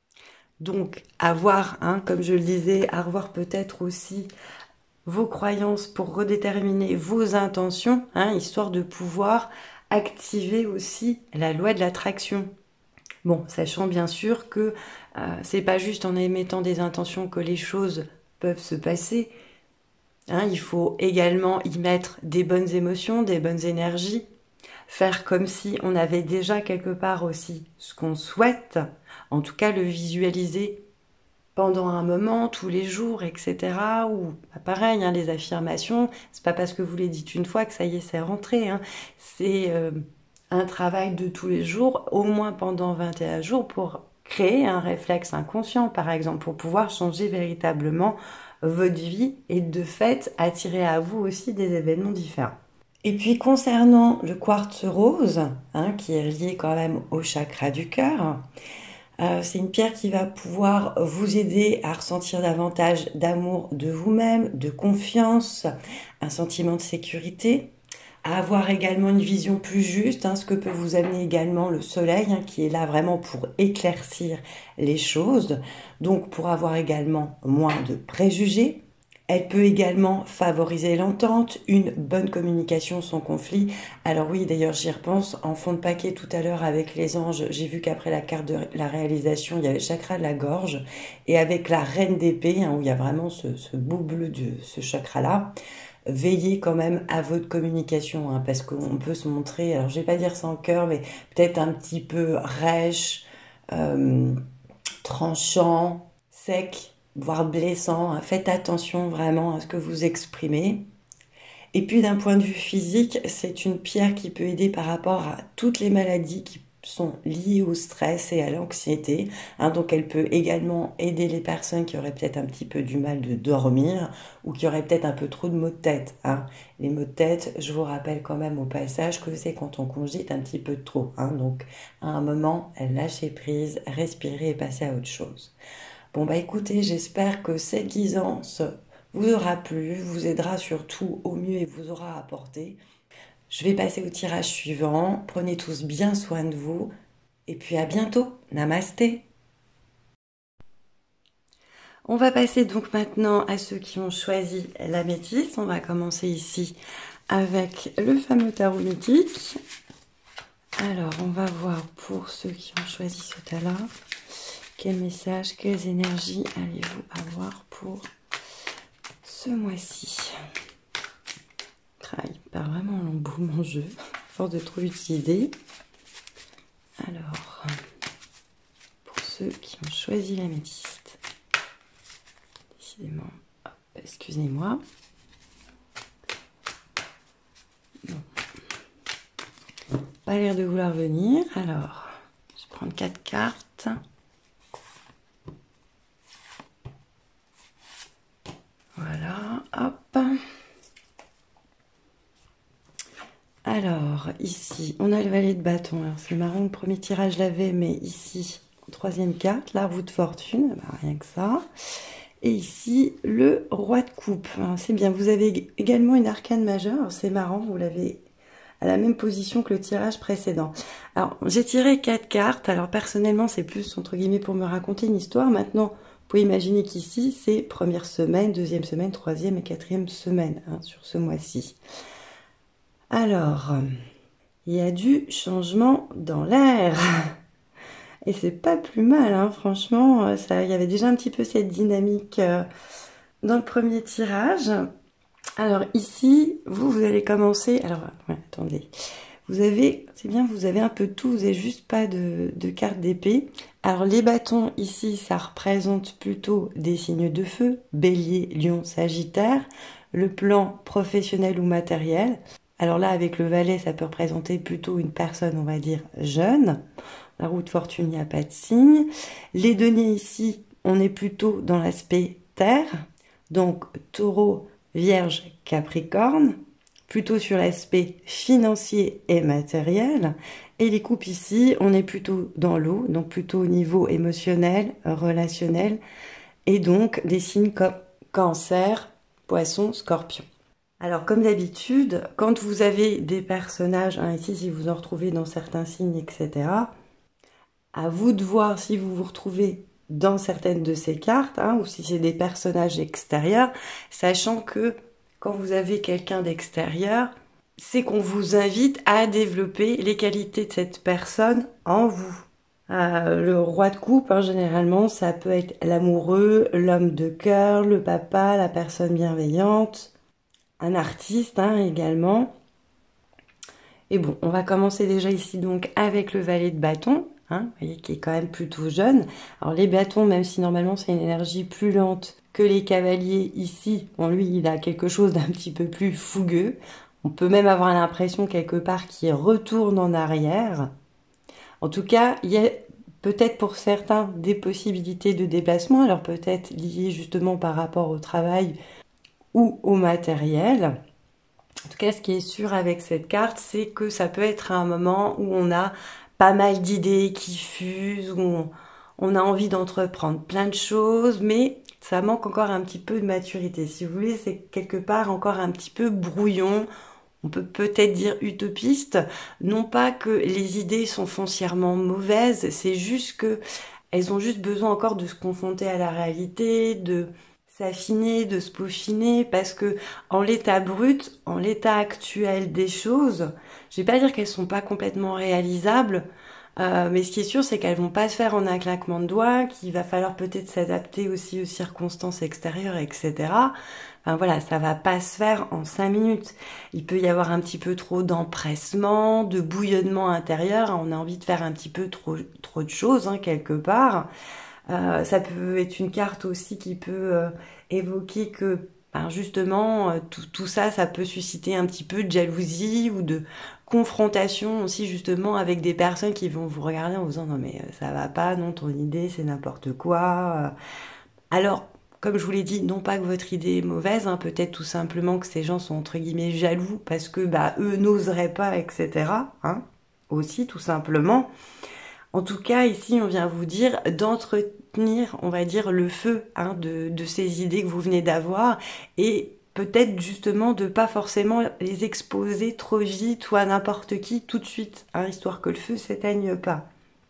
Donc, avoir, hein, comme je le disais, à revoir peut-être aussi vos croyances pour redéterminer vos intentions, hein, histoire de pouvoir activer aussi la loi de l'attraction. Bon, sachant bien sûr que euh, c'est pas juste en émettant des intentions que les choses peuvent se passer. Hein, il faut également y mettre des bonnes émotions, des bonnes énergies, faire comme si on avait déjà quelque part aussi ce qu'on souhaite, en tout cas le visualiser pendant un moment, tous les jours, et cetera. Ou bah, pareil, hein, les affirmations, c'est pas parce que vous les dites une fois que ça y est, c'est rentré. Hein. C'est euh, un travail de tous les jours, au moins pendant vingt et un jours, pour créer un réflexe inconscient, par exemple, pour pouvoir changer véritablement votre vie et de fait attirer à vous aussi des événements différents. Et puis concernant le quartz rose, hein, qui est lié quand même au chakra du cœur, euh, c'est une pierre qui va pouvoir vous aider à ressentir davantage d'amour de vous-même, de confiance, un sentiment de sécurité, à avoir également une vision plus juste, hein, ce que peut vous amener également le soleil, hein, qui est là vraiment pour éclaircir les choses, donc pour avoir également moins de préjugés. Elle peut également favoriser l'entente, une bonne communication sans conflit. Alors oui, d'ailleurs j'y repense, en fond de paquet tout à l'heure avec les anges, j'ai vu qu'après la carte de la réalisation, il y avait le chakra de la gorge, et avec la reine d'épée, hein, où il y a vraiment ce, ce beau bleu de ce chakra-là, veillez quand même à votre communication, hein, parce qu'on peut se montrer, alors je vais pas dire sans cœur, mais peut-être un petit peu rêche, euh, tranchant, sec, voire blessant. Hein. Faites attention vraiment à ce que vous exprimez. Et puis d'un point de vue physique, c'est une pierre qui peut aider par rapport à toutes les maladies qui sont liées au stress et à l'anxiété. Hein, donc elle peut également aider les personnes qui auraient peut-être un petit peu du mal de dormir ou qui auraient peut-être un peu trop de maux de tête. Hein. Les maux de tête, je vous rappelle quand même au passage que c'est quand on cogite un petit peu trop. Hein. Donc à un moment, lâchez prise, respirez et passez à autre chose. Bon bah écoutez, j'espère que cette guisance vous aura plu, vous aidera surtout au mieux et vous aura apporté. Je vais passer au tirage suivant. Prenez tous bien soin de vous. Et puis à bientôt. Namasté. On va passer donc maintenant à ceux qui ont choisi la métisse. On va commencer ici avec le fameux tarot mythique. Alors, on va voir pour ceux qui ont choisi ce tas-là. Quel message, quelles énergies allez-vous avoir pour ce mois-ci? Il part vraiment en lambeau, mon jeu. force de trop utiliser. Alors, pour ceux qui ont choisi l'améthyste, décidément, hop, excusez-moi. Pas l'air de vouloir venir. Alors, je vais prendre quatre cartes. Voilà, hop. Alors, ici, on a le valet de bâton. Alors, c'est marrant, le premier tirage, je l'avais, mais ici, troisième carte, la roue de fortune, bah, rien que ça. Et ici, le roi de coupe. C'est bien, vous avez également une arcane majeure. C'est marrant, vous l'avez à la même position que le tirage précédent. Alors, j'ai tiré quatre cartes. Alors, personnellement, c'est plus, entre guillemets, pour me raconter une histoire. Maintenant, vous pouvez imaginer qu'ici, c'est première semaine, deuxième semaine, troisième et quatrième semaine, hein, sur ce mois-ci. Alors, il y a du changement dans l'air. Et c'est pas plus mal, hein, franchement. Ça, il y avait déjà un petit peu cette dynamique euh, dans le premier tirage. Alors ici, vous, vous allez commencer... Alors, ouais, attendez. Vous avez, c'est bien, vous avez un peu tout. Vous n'avez juste pas de, de carte d'épée. Alors, les bâtons, ici, ça représente plutôt des signes de feu. Bélier, Lion, Sagittaire. Le plan professionnel ou matériel. Alors là, avec le valet, ça peut représenter plutôt une personne, on va dire, jeune. La roue de fortune, il n'y a pas de signe. Les deniers ici, on est plutôt dans l'aspect terre. Donc, taureau, vierge, capricorne. Plutôt sur l'aspect financier et matériel. Et les coupes ici, on est plutôt dans l'eau. Donc, plutôt au niveau émotionnel, relationnel. Et donc, des signes comme cancer, poisson, scorpion. Alors, comme d'habitude, quand vous avez des personnages, hein, ici, si vous en retrouvez dans certains signes, et cetera, à vous de voir si vous vous retrouvez dans certaines de ces cartes, hein, ou si c'est des personnages extérieurs, sachant que quand vous avez quelqu'un d'extérieur, c'est qu'on vous invite à développer les qualités de cette personne en vous. Euh, le roi de coupe, hein, généralement, ça peut être l'amoureux, l'homme de cœur, le papa, la personne bienveillante, un artiste hein, également. Et bon, on va commencer déjà ici donc avec le valet de bâton, hein, vous voyez, qui est quand même plutôt jeune. Alors les bâtons, même si normalement c'est une énergie plus lente que les cavaliers, ici, bon lui il a quelque chose d'un petit peu plus fougueux. On peut même avoir l'impression quelque part qu'il retourne en arrière. En tout cas, il y a peut-être pour certains des possibilités de déplacement, alors peut-être liées justement par rapport au travail ou au matériel. En tout cas, ce qui est sûr avec cette carte, c'est que ça peut être un moment où on a pas mal d'idées qui fusent, où on, on a envie d'entreprendre plein de choses, mais ça manque encore un petit peu de maturité. Si vous voulez, c'est quelque part encore un petit peu brouillon. On peut peut-être dire utopiste. Non pas que les idées sont foncièrement mauvaises, c'est juste que elles ont juste besoin encore de se confronter à la réalité, de s'affiner, de se peaufiner, parce que en l'état brut, en l'état actuel des choses, je vais pas dire qu'elles sont pas complètement réalisables, euh, mais ce qui est sûr, c'est qu'elles vont pas se faire en un claquement de doigts, qu'il va falloir peut-être s'adapter aussi aux circonstances extérieures, et cetera. Enfin voilà, ça va pas se faire en cinq minutes. Il peut y avoir un petit peu trop d'empressement, de bouillonnement intérieur. On a envie de faire un petit peu trop, trop de choses hein, quelque part. Euh, ça peut être une carte aussi qui peut euh, évoquer que ben justement euh, tout, tout ça, ça peut susciter un petit peu de jalousie ou de confrontation aussi justement avec des personnes qui vont vous regarder en vous disant non mais ça va pas, non ton idée c'est n'importe quoi. Alors comme je vous l'ai dit, non pas que votre idée est mauvaise, hein, peut-être tout simplement que ces gens sont entre guillemets jaloux parce que bah eux n'oseraient pas, et cetera. Hein, aussi tout simplement. En tout cas, ici, on vient vous dire d'entretenir, on va dire, le feu hein, de, de ces idées que vous venez d'avoir et peut-être justement de pas forcément les exposer trop vite ou à n'importe qui tout de suite, hein, histoire que le feu s'éteigne pas.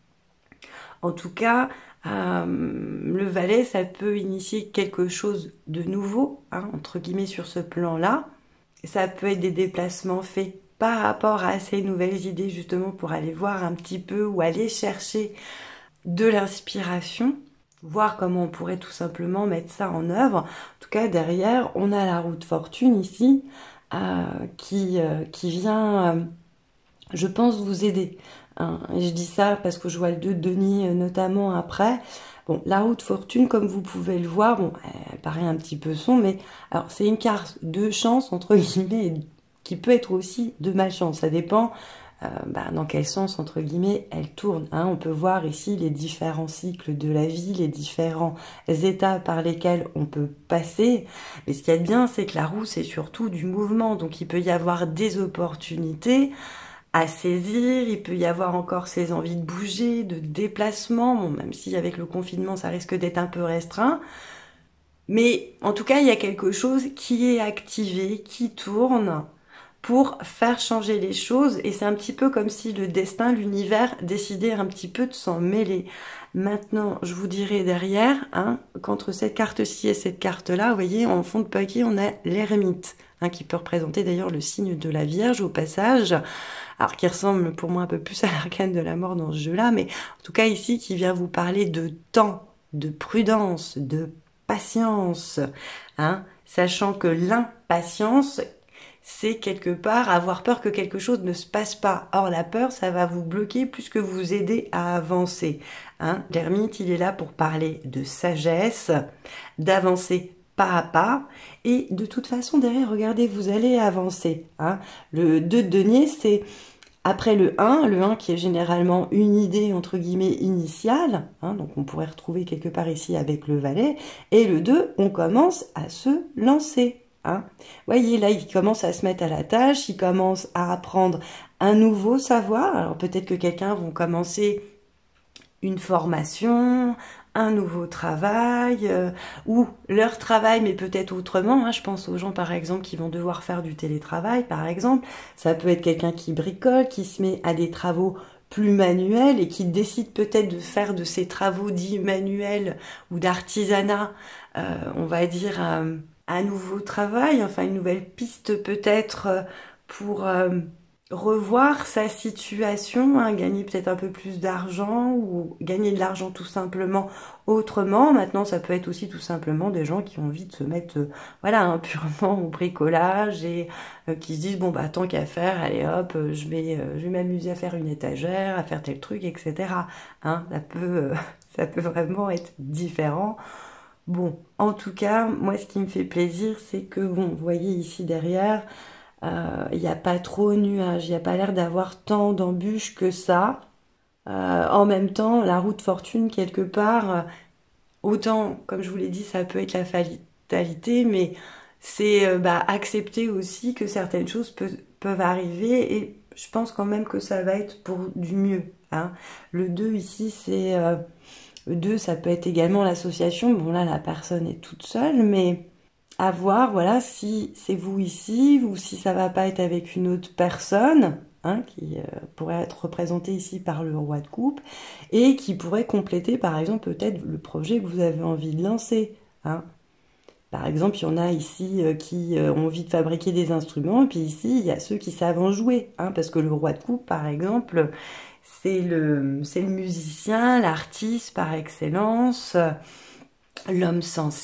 En tout cas, euh, le valet, ça peut initier quelque chose de nouveau, hein, entre guillemets, sur ce plan-là. Ça peut être des déplacements faits par rapport à ces nouvelles idées justement pour aller voir un petit peu ou aller chercher de l'inspiration, voir comment on pourrait tout simplement mettre ça en œuvre. En tout cas, derrière, on a la roue de fortune ici euh, qui, euh, qui vient euh, je pense vous aider. Hein. Et je dis ça parce que je vois le deux de denier notamment après. Bon, la roue de fortune, comme vous pouvez le voir, bon, elle paraît un petit peu sombre, mais alors c'est une carte de chance, entre guillemets, qui peut être aussi de malchance. Ça dépend euh, bah, dans quel sens, entre guillemets, elle tourne. Hein. On peut voir ici les différents cycles de la vie, les différents états par lesquels on peut passer. Mais ce qu'il y a de bien, c'est que la roue, c'est surtout du mouvement. Donc il peut y avoir des opportunités à saisir, il peut y avoir encore ces envies de bouger, de déplacement, bon, même si avec le confinement ça risque d'être un peu restreint, mais en tout cas il y a quelque chose qui est activé, qui tourne pour faire changer les choses, et c'est un petit peu comme si le destin, l'univers décidait un petit peu de s'en mêler. Maintenant, je vous dirai derrière, hein, qu'entre cette carte-ci et cette carte-là, vous voyez, en fond de paquet, on a l'ermite, hein, qui peut représenter d'ailleurs le signe de la Vierge au passage, alors qui ressemble pour moi un peu plus à l'arcane de la mort dans ce jeu-là, mais en tout cas ici, qui vient vous parler de temps, de prudence, de patience, hein, sachant que l'impatience, c'est quelque part avoir peur que quelque chose ne se passe pas. Or, la peur, ça va vous bloquer plus que vous aider à avancer. Hein. L'ermite, il est là pour parler de sagesse, d'avancer pas à pas. Et de toute façon, derrière, regardez, vous allez avancer. Hein. Le deux de denier, c'est après le un, le un qui est généralement une idée, entre guillemets, initiale. Hein, donc, on pourrait retrouver quelque part ici avec le valet. Et le deux, on commence à se lancer. Hein. Voyez, là, il commence à se mettre à la tâche, il commence à apprendre un nouveau savoir. Alors peut-être que quelqu'un va commencer une formation, un nouveau travail, euh, ou leur travail, mais peut-être autrement. Hein. Je pense aux gens, par exemple, qui vont devoir faire du télétravail, par exemple. Ça peut être quelqu'un qui bricole, qui se met à des travaux plus manuels et qui décide peut-être de faire de ces travaux dits manuels ou d'artisanat, euh, on va dire... Euh, un nouveau travail, enfin une nouvelle piste peut-être pour euh, revoir sa situation, hein, gagner peut-être un peu plus d'argent ou gagner de l'argent tout simplement autrement. Maintenant, ça peut être aussi tout simplement des gens qui ont envie de se mettre euh, voilà, hein, purement au bricolage et euh, qui se disent bon bah tant qu'à faire, allez hop, euh, je vais euh, je vais m'amuser à faire une étagère, à faire tel truc, et cetera. Hein, ça peut euh, ça peut vraiment être différent. Bon, en tout cas, moi, ce qui me fait plaisir, c'est que, bon, vous voyez ici derrière, euh, il n'y a pas trop de nuages, il n'y a pas l'air d'avoir tant d'embûches que ça. Euh, en même temps, la roue de fortune, quelque part, euh, autant, comme je vous l'ai dit, ça peut être la fatalité, mais c'est euh, bah, accepter aussi que certaines choses peut, peuvent arriver, et je pense quand même que ça va être pour du mieux. Hein. Le deux ici, c'est... Euh, deux, ça peut être également l'association. Bon, là, la personne est toute seule, mais à voir, voilà, si c'est vous ici ou si ça va pas être avec une autre personne, hein, qui euh, pourrait être représentée ici par le roi de coupe et qui pourrait compléter, par exemple, peut-être le projet que vous avez envie de lancer. Hein. Par exemple, il y en a ici euh, qui euh, ont envie de fabriquer des instruments, et puis ici, il y a ceux qui savent en jouer, hein, parce que le roi de coupe, par exemple, c'est le, c'est le musicien, l'artiste par excellence, l'homme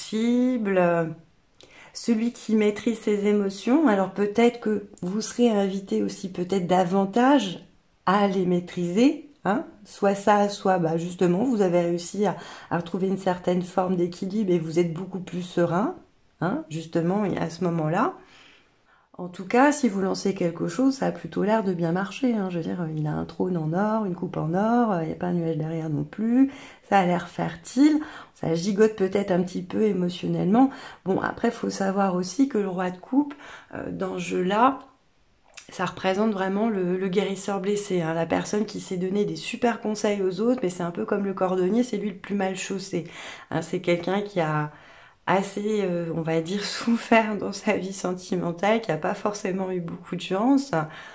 sensible, celui qui maîtrise ses émotions. Alors peut-être que vous serez invité aussi peut-être davantage à les maîtriser, hein, soit ça, soit bah, justement vous avez réussi à, à retrouver une certaine forme d'équilibre et vous êtes beaucoup plus serein, hein, justement à ce moment-là. En tout cas, si vous lancez quelque chose, ça a plutôt l'air de bien marcher. Hein. Je veux dire, il a un trône en or, une coupe en or, il n'y a pas un nuage derrière non plus. Ça a l'air fertile, ça gigote peut-être un petit peu émotionnellement. Bon, après, il faut savoir aussi que le roi de coupe, euh, dans ce jeu-là, ça représente vraiment le, le guérisseur blessé, hein, la personne qui sait donner des super conseils aux autres, mais c'est un peu comme le cordonnier, c'est lui le plus mal chaussé. Hein, c'est quelqu'un qui a assez, euh, on va dire, souffert dans sa vie sentimentale, qui n'a pas forcément eu beaucoup de chance,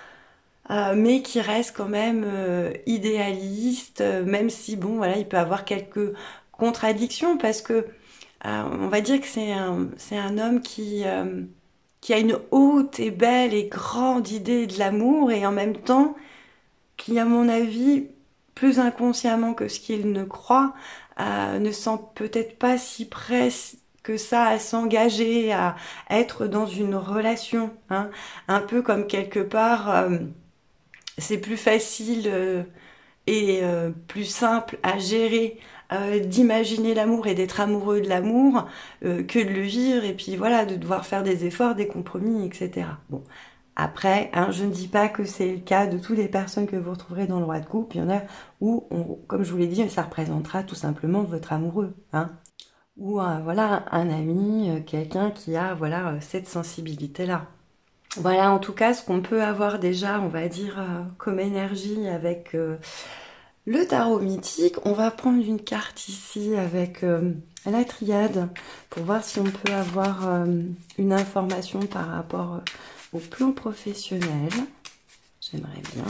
euh, mais qui reste quand même euh, idéaliste, euh, même si, bon, voilà, il peut avoir quelques contradictions, parce que euh, on va dire que c'est un, c'est un homme qui, euh, qui a une haute et belle et grande idée de l'amour, et en même temps, qui, à mon avis, plus inconsciemment que ce qu'il ne croit, euh, ne sent peut-être pas si près que ça à s'engager, à être dans une relation, hein, un peu comme quelque part, euh, c'est plus facile euh, et euh, plus simple à gérer euh, d'imaginer l'amour et d'être amoureux de l'amour euh, que de le vivre et puis voilà, de devoir faire des efforts, des compromis, et cetera. Bon, après, hein, je ne dis pas que c'est le cas de toutes les personnes que vous retrouverez dans le roi de coupe. Il y en a où, on, comme je vous l'ai dit, ça représentera tout simplement votre amoureux, hein, ou euh, voilà un ami, euh, quelqu'un qui a voilà euh, cette sensibilité-là. Voilà, en tout cas, ce qu'on peut avoir déjà, on va dire, euh, comme énergie avec euh, le tarot mythique. On va prendre une carte ici avec euh, la triade pour voir si on peut avoir euh, une information par rapport euh, au plan professionnel. J'aimerais bien.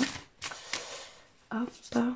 Hop.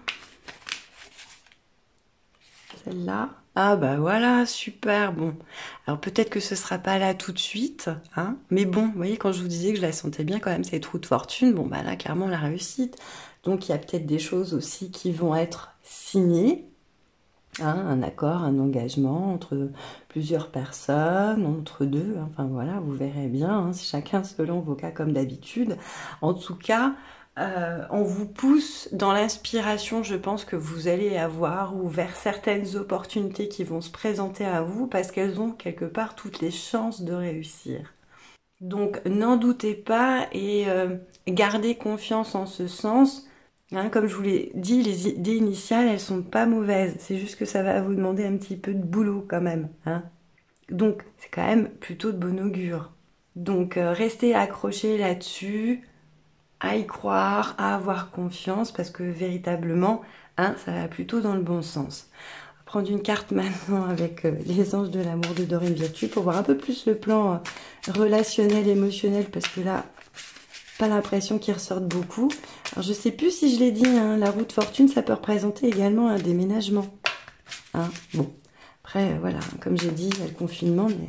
Celle-là. Ah bah voilà, super, bon. Alors peut-être que ce sera pas là tout de suite, hein, mais bon, vous voyez, quand je vous disais que je la sentais bien quand même, cette roue de fortune, bon bah là, clairement, la réussite. Donc il y a peut-être des choses aussi qui vont être signées, hein, un accord, un engagement entre plusieurs personnes, entre deux, enfin voilà, vous verrez bien, hein, chacun selon vos cas comme d'habitude. En tout cas, Euh, on vous pousse dans l'inspiration, je pense, que vous allez avoir ou vers certaines opportunités qui vont se présenter à vous parce qu'elles ont quelque part toutes les chances de réussir. Donc n'en doutez pas et euh, gardez confiance en ce sens. Hein, comme je vous l'ai dit, les idées initiales, elles sont pas mauvaises. C'est juste que ça va vous demander un petit peu de boulot quand même. Hein. Donc c'est quand même plutôt de bon augure. Donc euh, restez accrochés là-dessus, à y croire, à avoir confiance, parce que véritablement, hein, ça va plutôt dans le bon sens. On va prendre une carte maintenant avec euh, les anges de l'amour de Dorine Virtue pour voir un peu plus le plan euh, relationnel, émotionnel, parce que là, pas l'impression qu'ils ressortent beaucoup. Alors je sais plus si je l'ai dit, hein, la roue de fortune, ça peut représenter également un déménagement. Hein, bon, après, euh, voilà, comme j'ai dit, il y a le confinement, mais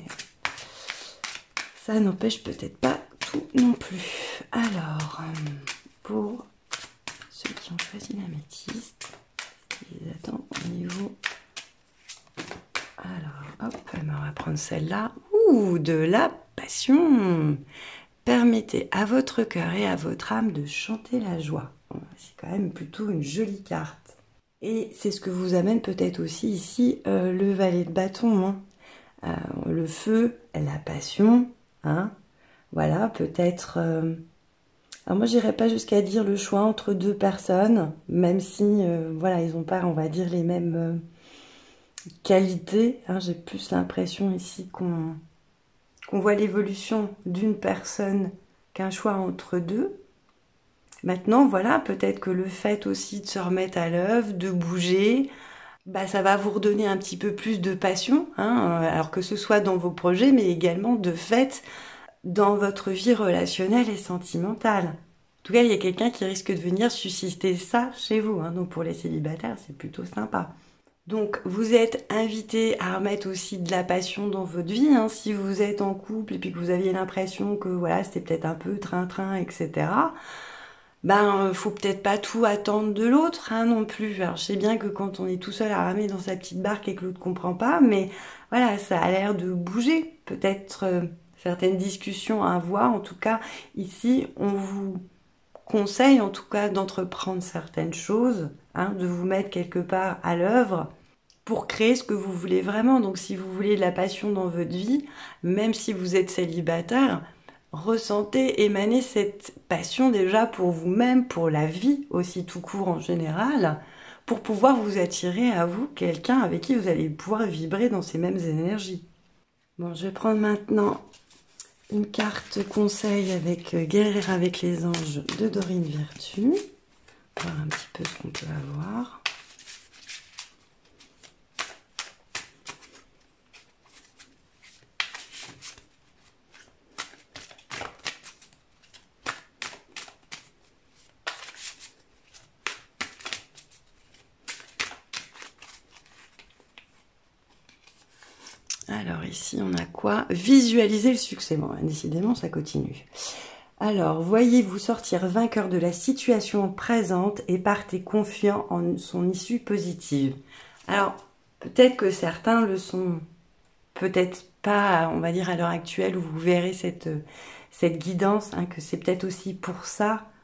ça n'empêche peut-être pas tout non plus. Alors, pour ceux qui ont choisi l'améthyste, ils attendent au niveau... Alors, hop, on va prendre celle-là. Ouh, de la passion. Permettez à votre cœur et à votre âme de chanter la joie. C'est quand même plutôt une jolie carte. Et c'est ce que vous amène peut-être aussi ici euh, le valet de bâton. Hein. Euh, le feu, la passion, hein. Voilà, peut-être... Euh... Alors moi, j'irais pas jusqu'à dire le choix entre deux personnes, même si, euh, voilà, ils n'ont pas, on va dire, les mêmes euh, qualités. Hein. J'ai plus l'impression ici qu'on qu'on voit l'évolution d'une personne qu'un choix entre deux. Maintenant, voilà, peut-être que le fait aussi de se remettre à l'œuvre, de bouger, bah, ça va vous redonner un petit peu plus de passion, hein, alors que ce soit dans vos projets, mais également de fait dans votre vie relationnelle et sentimentale. En tout cas, il y a quelqu'un qui risque de venir susciter ça chez vous. Hein. Donc pour les célibataires, c'est plutôt sympa. Donc vous êtes invité à remettre aussi de la passion dans votre vie. Hein. Si vous êtes en couple et puis que vous aviez l'impression que voilà, c'était peut-être un peu train-train, et cetera. Ben, faut peut-être pas tout attendre de l'autre hein, non plus. Alors je sais bien que quand on est tout seul à ramer dans sa petite barque et que l'autre comprend pas, mais voilà, ça a l'air de bouger. Peut-être... Euh, certaines discussions à avoir. En tout cas, ici, on vous conseille en tout cas d'entreprendre certaines choses, hein, de vous mettre quelque part à l'œuvre pour créer ce que vous voulez vraiment. Donc si vous voulez de la passion dans votre vie, même si vous êtes célibataire, ressentez, émanez cette passion déjà pour vous-même, pour la vie aussi tout court en général, pour pouvoir vous attirer à vous quelqu'un avec qui vous allez pouvoir vibrer dans ces mêmes énergies. Bon, je vais prendre maintenant une carte conseil avec euh, Guérir avec les anges de Dorine Virtue. Voir un petit peu ce qu'on peut avoir. Alors ici, on a quoi? Visualiser le succès. Bon, décidément, ça continue. Alors, voyez-vous sortir vainqueur de la situation présente et partez confiant en son issue positive. Alors, peut-être que certains le sont, peut-être pas, on va dire, à l'heure actuelle, où vous verrez cette, cette guidance, hein, que c'est peut-être aussi pour ça,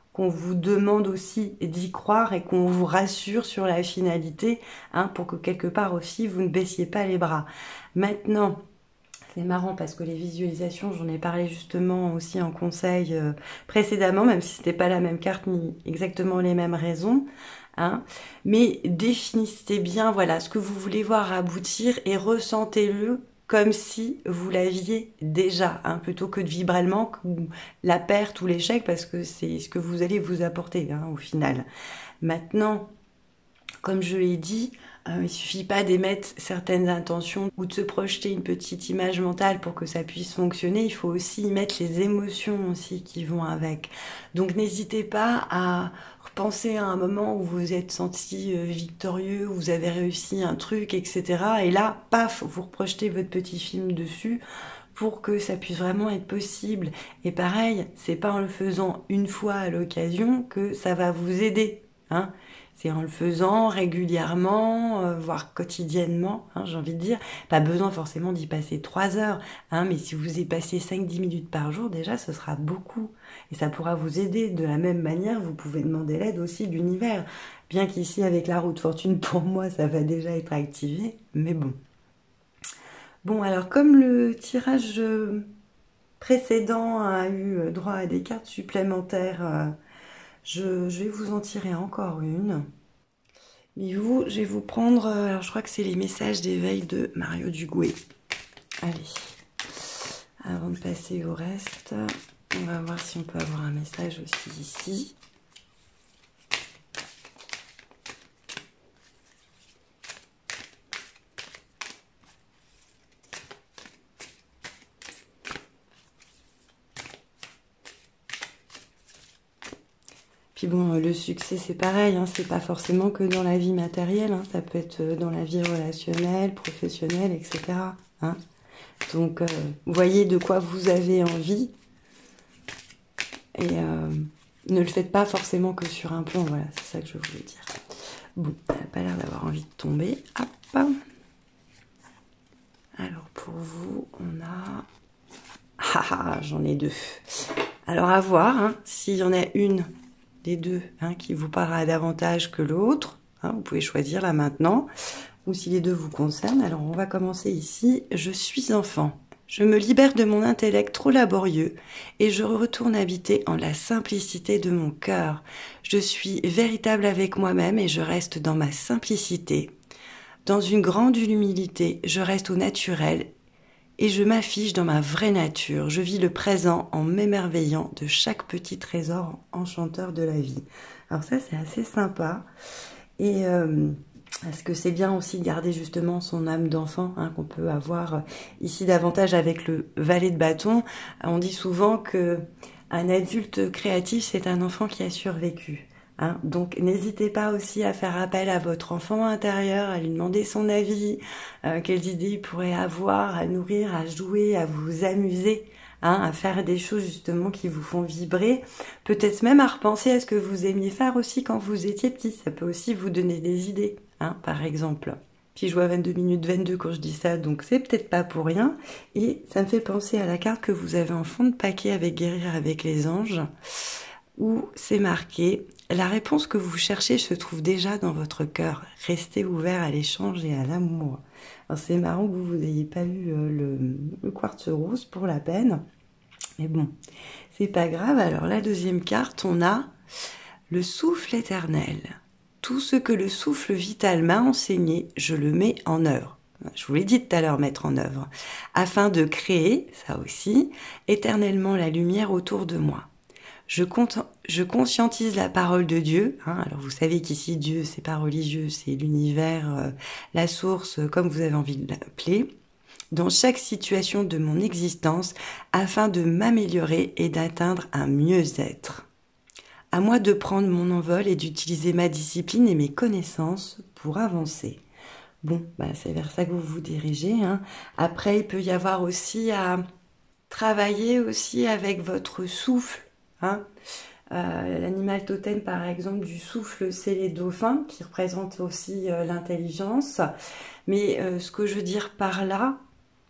qu'on vous demande aussi d'y croire et qu'on vous rassure sur la finalité, hein, pour que quelque part aussi vous ne baissiez pas les bras. Maintenant, c'est marrant parce que les visualisations, j'en ai parlé justement aussi en conseil euh, précédemment, même si c'était pas la même carte ni exactement les mêmes raisons. Hein, mais définissez bien, voilà, ce que vous voulez voir aboutir et ressentez-le comme si vous l'aviez déjà, hein, plutôt que de vibrer le manque ou la perte ou l'échec, parce que c'est ce que vous allez vous apporter, hein, au final. Maintenant, comme je l'ai dit, euh, il suffit pas d'émettre certaines intentions ou de se projeter une petite image mentale pour que ça puisse fonctionner. Il faut aussi y mettre les émotions aussi qui vont avec. Donc n'hésitez pas à repenser à un moment où vous êtes senti euh, victorieux, où vous avez réussi un truc, et cetera. Et là, paf, vous reprojetez votre petit film dessus pour que ça puisse vraiment être possible. Et pareil, c'est pas en le faisant une fois à l'occasion que ça va vous aider, hein. C'est en le faisant régulièrement, euh, voire quotidiennement, hein, j'ai envie de dire. Pas besoin forcément d'y passer trois heures, hein, mais si vous y passez cinq dix minutes par jour, déjà, ce sera beaucoup. Et ça pourra vous aider. De la même manière, vous pouvez demander l'aide aussi de l'univers. Bien qu'ici, avec la roue de fortune, pour moi, ça va déjà être activé, mais bon. Bon, alors, comme le tirage précédent a eu droit à des cartes supplémentaires, euh, Je, je vais vous en tirer encore une. Mais vous, je vais vous prendre... Alors, je crois que c'est les messages d'éveil de Mario Dugouet. Allez. Avant de passer au reste, on va voir si on peut avoir un message aussi ici. Puis bon, le succès, c'est pareil, hein, c'est pas forcément que dans la vie matérielle, hein, ça peut être dans la vie relationnelle, professionnelle, et cetera. Hein. Donc, euh, voyez de quoi vous avez envie et euh, ne le faites pas forcément que sur un plan, voilà, c'est ça que je voulais dire. Bon, elle n'a pas l'air d'avoir envie de tomber. Hop. Alors, pour vous, on a... Ah, ah, j'en ai deux. Alors, à voir, hein, s'il y en a une... des deux, hein, qui vous parlera davantage que l'autre, hein, vous pouvez choisir là maintenant, ou si les deux vous concernent. Alors on va commencer ici. Je suis enfant. Je me libère de mon intellect trop laborieux et je retourne habiter en la simplicité de mon cœur. Je suis véritable avec moi-même et je reste dans ma simplicité. Dans une grande humilité, je reste au naturel et je m'affiche dans ma vraie nature. Je vis le présent en m'émerveillant de chaque petit trésor enchanteur de la vie. Alors ça, c'est assez sympa. Et euh, parce que c'est bien aussi de garder justement son âme d'enfant, hein, qu'on peut avoir ici davantage avec le valet de bâton. On dit souvent que un adulte créatif, c'est un enfant qui a survécu. Hein, donc n'hésitez pas aussi à faire appel à votre enfant intérieur, à lui demander son avis, euh, quelles idées il pourrait avoir, à nourrir, à jouer, à vous amuser, hein, à faire des choses justement qui vous font vibrer, peut-être même à repenser à ce que vous aimiez faire aussi quand vous étiez petit, ça peut aussi vous donner des idées, hein, par exemple. Puis je vois vingt-deux minutes vingt-deux quand je dis ça, donc c'est peut-être pas pour rien, et ça me fait penser à la carte que vous avez en fond de paquet avec Guérir avec les anges, où c'est marqué « La réponse que vous cherchez se trouve déjà dans votre cœur. Restez ouvert à l'échange et à l'amour. » Alors c'est marrant que vous n'ayez pas eu euh, le, le quartz rose pour la peine. Mais bon, c'est pas grave. Alors la deuxième carte, on a le souffle éternel. Tout ce que le souffle vital m'a enseigné, je le mets en œuvre. Je vous l'ai dit tout à l'heure, mettre en œuvre. Afin de créer, ça aussi, éternellement la lumière autour de moi. Je, compte, je conscientise la parole de Dieu. Hein, alors vous savez qu'ici Dieu, c'est pas religieux, c'est l'univers, euh, la source, comme vous avez envie de l'appeler, dans chaque situation de mon existence, afin de m'améliorer et d'atteindre un mieux-être. À moi de prendre mon envol et d'utiliser ma discipline et mes connaissances pour avancer. Bon, bah c'est vers ça que vous vous dirigez. Hein. Après, il peut y avoir aussi à travailler aussi avec votre souffle. Hein. Euh, l'animal totem par exemple du souffle, c'est les dauphins qui représentent aussi euh, l'intelligence, mais euh, ce que je veux dire par là,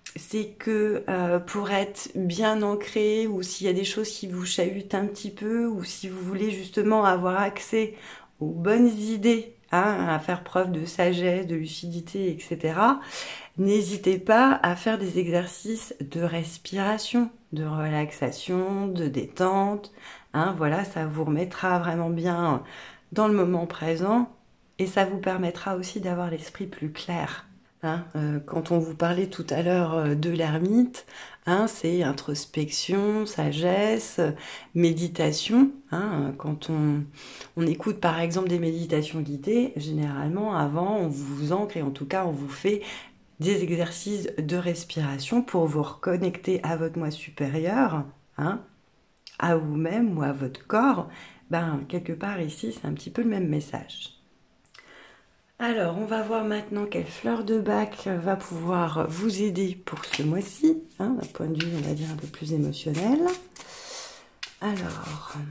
c'est que euh, pour être bien ancré, ou s'il y a des choses qui vous chahutent un petit peu, ou si vous voulez justement avoir accès aux bonnes idées, hein, à faire preuve de sagesse, de lucidité, et cetera, n'hésitez pas à faire des exercices de respiration, de relaxation, de détente. Hein, voilà, ça vous remettra vraiment bien dans le moment présent et ça vous permettra aussi d'avoir l'esprit plus clair. Hein, euh, quand on vous parlait tout à l'heure euh, de l'ermite, hein, c'est introspection, sagesse, euh, méditation. Hein, quand on, on écoute par exemple des méditations guidées, généralement avant on vous ancre et en tout cas on vous fait des exercices de respiration pour vous reconnecter à votre moi supérieur, hein, à vous-même ou à votre corps. Ben, quelque part ici, c'est un petit peu le même message. Alors, on va voir maintenant quelle fleur de bac va pouvoir vous aider pour ce mois-ci, hein, d'un point de vue, on va dire, un peu plus émotionnel. Alors,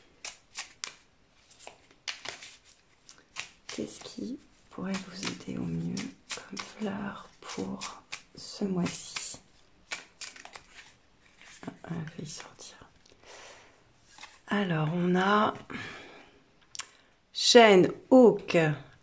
qu'est-ce qui pourrait vous aider au mieux comme fleur pour ce mois-ci? Ah, elle a failli sortir. Alors, on a chêne, oak.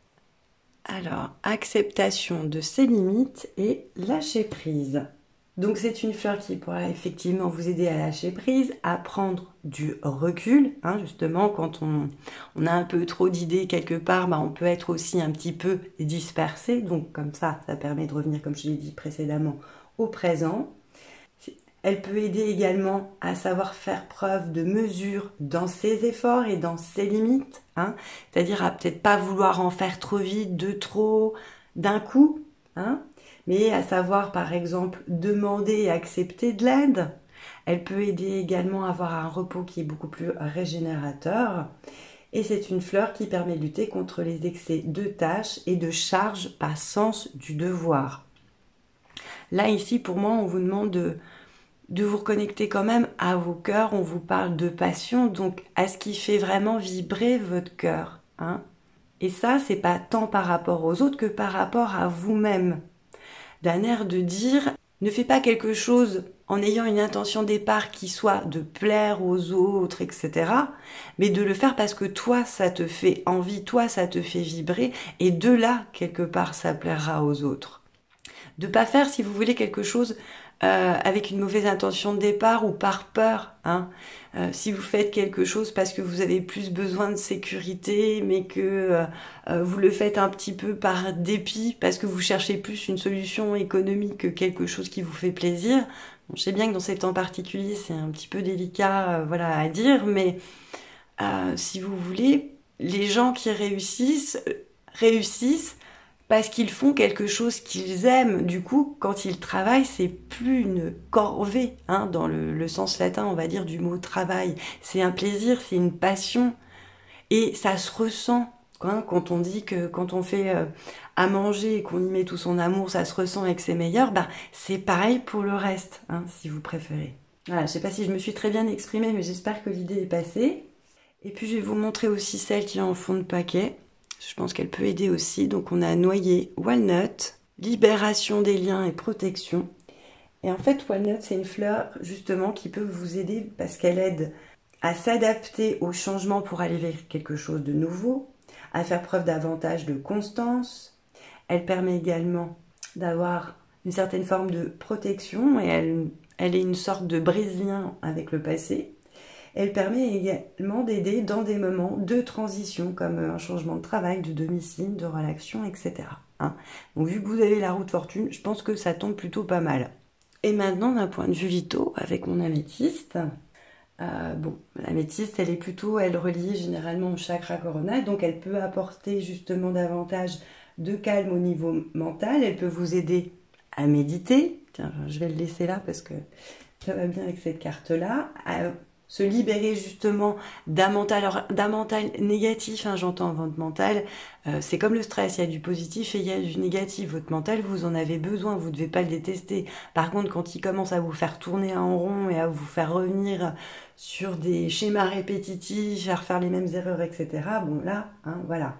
Alors, acceptation de ses limites et lâcher prise. Donc, c'est une fleur qui pourra effectivement vous aider à lâcher prise, à prendre du recul. Hein, justement, quand on, on a un peu trop d'idées quelque part, bah, on peut être aussi un petit peu dispersé. Donc, comme ça, ça permet de revenir, comme je l'ai dit précédemment, au présent. Elle peut aider également à savoir faire preuve de mesure dans ses efforts et dans ses limites, hein, c'est-à-dire à peut-être pas vouloir en faire trop vite, de trop, d'un coup, hein, mais à savoir par exemple demander et accepter de l'aide. Elle peut aider également à avoir un repos qui est beaucoup plus régénérateur. Et c'est une fleur qui permet de lutter contre les excès de tâches et de charges par sens du devoir. Là, ici, pour moi, on vous demande de de vous reconnecter quand même à vos cœurs. On vous parle de passion, donc à ce qui fait vraiment vibrer votre cœur. Hein. Et ça, c'est pas tant par rapport aux autres que par rapport à vous-même. D'un air de dire, ne fais pas quelque chose en ayant une intention départ qui soit de plaire aux autres, et cetera, mais de le faire parce que toi, ça te fait envie, toi, ça te fait vibrer, et de là, quelque part, ça plaira aux autres. De pas faire, si vous voulez, quelque chose Euh, avec une mauvaise intention de départ ou par peur. Hein. Euh, si vous faites quelque chose parce que vous avez plus besoin de sécurité, mais que euh, euh, vous le faites un petit peu par dépit, parce que vous cherchez plus une solution économique que quelque chose qui vous fait plaisir. Bon, je sais bien que dans ces temps particuliers, c'est un petit peu délicat euh, voilà, à dire, mais euh, si vous voulez, les gens qui réussissent, réussissent parce qu'ils font quelque chose qu'ils aiment. Du coup, quand ils travaillent, c'est plus une corvée, hein, dans le, le sens latin, on va dire, du mot travail. C'est un plaisir, c'est une passion. Et ça se ressent. Hein, quand on dit que quand on fait euh, à manger et qu'on y met tout son amour, ça se ressent et que c'est meilleur, bah, c'est pareil pour le reste, hein, si vous préférez. Voilà, je sais pas si je me suis très bien exprimée, mais j'espère que l'idée est passée. Et puis, je vais vous montrer aussi celle qui est en fond de paquet. Je pense qu'elle peut aider aussi. Donc on a noyer, walnut, libération des liens et protection. Et en fait, walnut, c'est une fleur justement qui peut vous aider parce qu'elle aide à s'adapter au changement pour aller vers quelque chose de nouveau, à faire preuve davantage de constance. Elle permet également d'avoir une certaine forme de protection et elle, elle est une sorte de brise-lien avec le passé. Elle permet également d'aider dans des moments de transition, comme un changement de travail, de domicile, de relation, et cetera. Hein. Donc vu que vous avez la roue de fortune, je pense que ça tombe plutôt pas mal. Et maintenant, d'un point de vue litho, avec mon améthyste, euh, bon, l'améthyste, elle est plutôt, elle relie généralement au chakra coronal, donc elle peut apporter justement davantage de calme au niveau mental, elle peut vous aider à méditer. Tiens, je vais le laisser là parce que ça va bien avec cette carte-là. À se libérer justement d'un mental, alors d'un mental négatif, hein, j'entends votre mental, euh, c'est comme le stress, il y a du positif et il y a du négatif. Votre mental, vous en avez besoin, vous ne devez pas le détester. Par contre, quand il commence à vous faire tourner en rond et à vous faire revenir sur des schémas répétitifs, à refaire les mêmes erreurs, et cetera, bon là, hein, voilà.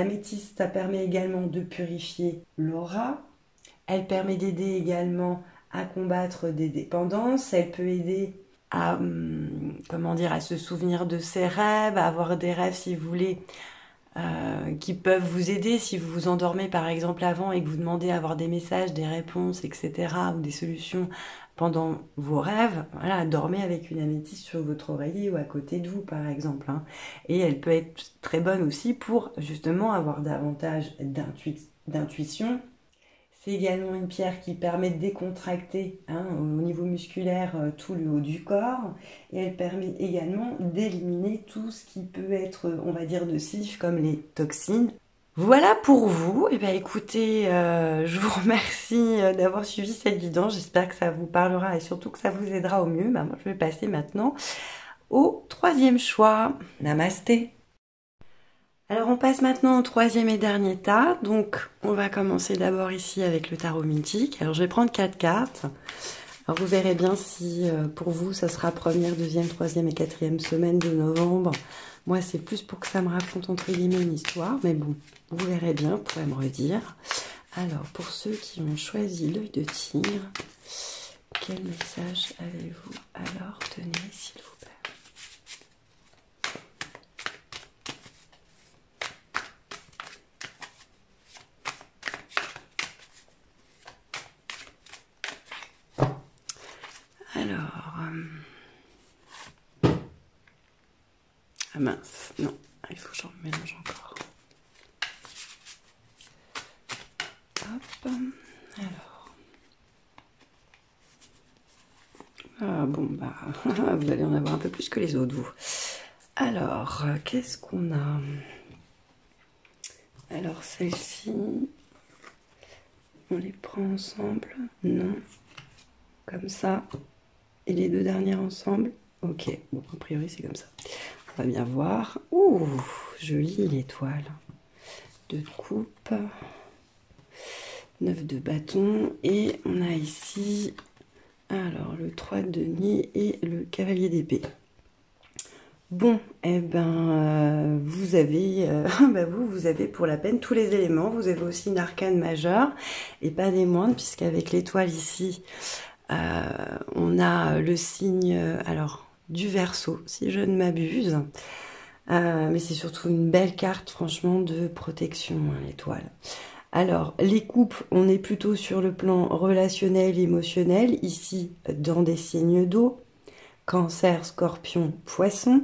L'améthyste, ça permet également de purifier l'aura. Elle permet d'aider également à combattre des dépendances, elle peut aider à, hum, comment dire, à se souvenir de ses rêves, à avoir des rêves si vous voulez, euh, qui peuvent vous aider si vous vous endormez par exemple avant et que vous demandez à avoir des messages, des réponses, et cetera, ou des solutions pendant vos rêves. Voilà, dormez avec une améthyste sur votre oreiller ou à côté de vous par exemple, hein. Et elle peut être très bonne aussi pour justement avoir davantage d'intuition. C'est également une pierre qui permet de décontracter, hein, au niveau musculaire, euh, tout le haut du corps. Et elle permet également d'éliminer tout ce qui peut être, on va dire, nocif, comme les toxines. Voilà pour vous. Et bien écoutez, euh, je vous remercie d'avoir suivi cette guidance. J'espère que ça vous parlera et surtout que ça vous aidera au mieux. Ben, moi, je vais passer maintenant au troisième choix. Namasté. Alors on passe maintenant au troisième et dernier tas. Donc on va commencer d'abord ici avec le tarot mythique. Alors je vais prendre quatre cartes. Alors vous verrez bien si euh, pour vous ça sera première, deuxième, troisième et quatrième semaine de novembre. Moi c'est plus pour que ça me raconte entre guillemets une histoire. Mais bon, vous verrez bien, vous pourrez me redire. Alors pour ceux qui ont choisi l'œil de tigre, quel message avez-vous? Alors tenez s'il vous plaît. Alors, euh... ah mince, non, il faut que j'en mélange encore. Hop, alors. Ah bon, bah, vous allez en avoir un peu plus que les autres, vous. Alors, qu'est-ce qu'on a? Alors, celle-ci, on les prend ensemble? Non, comme ça. Et les deux dernières ensemble? Ok, bon, a priori, c'est comme ça. On va bien voir. Ouh, jolie l'étoile. Deux de coupe. Neuf de bâton. Et on a ici, alors, le trois de denier et le cavalier d'épée. Bon, eh ben, euh, vous avez, euh, bah vous, vous avez pour la peine tous les éléments. Vous avez aussi une arcane majeure et pas des moindres, puisqu'avec l'étoile ici, euh, on a le signe, alors, du Verseau, si je ne m'abuse. Euh, mais c'est surtout une belle carte, franchement, de protection, hein, l'étoile. Alors, les coupes, on est plutôt sur le plan relationnel, émotionnel, ici, dans des signes d'eau. Cancer, Scorpion, Poisson.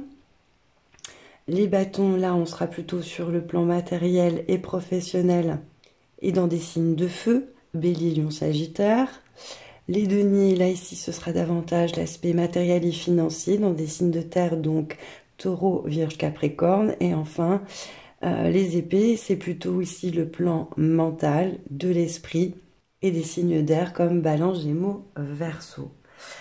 Les bâtons, là, on sera plutôt sur le plan matériel et professionnel et dans des signes de feu, Bélier, Lion, Sagittaire. Les deniers, là, ici, ce sera davantage l'aspect matériel et financier dans des signes de terre, donc Taureau, Vierge, Capricorne. Et enfin, euh, les épées, c'est plutôt ici le plan mental, de l'esprit et des signes d'air comme Balance, Gémeaux, Verseau.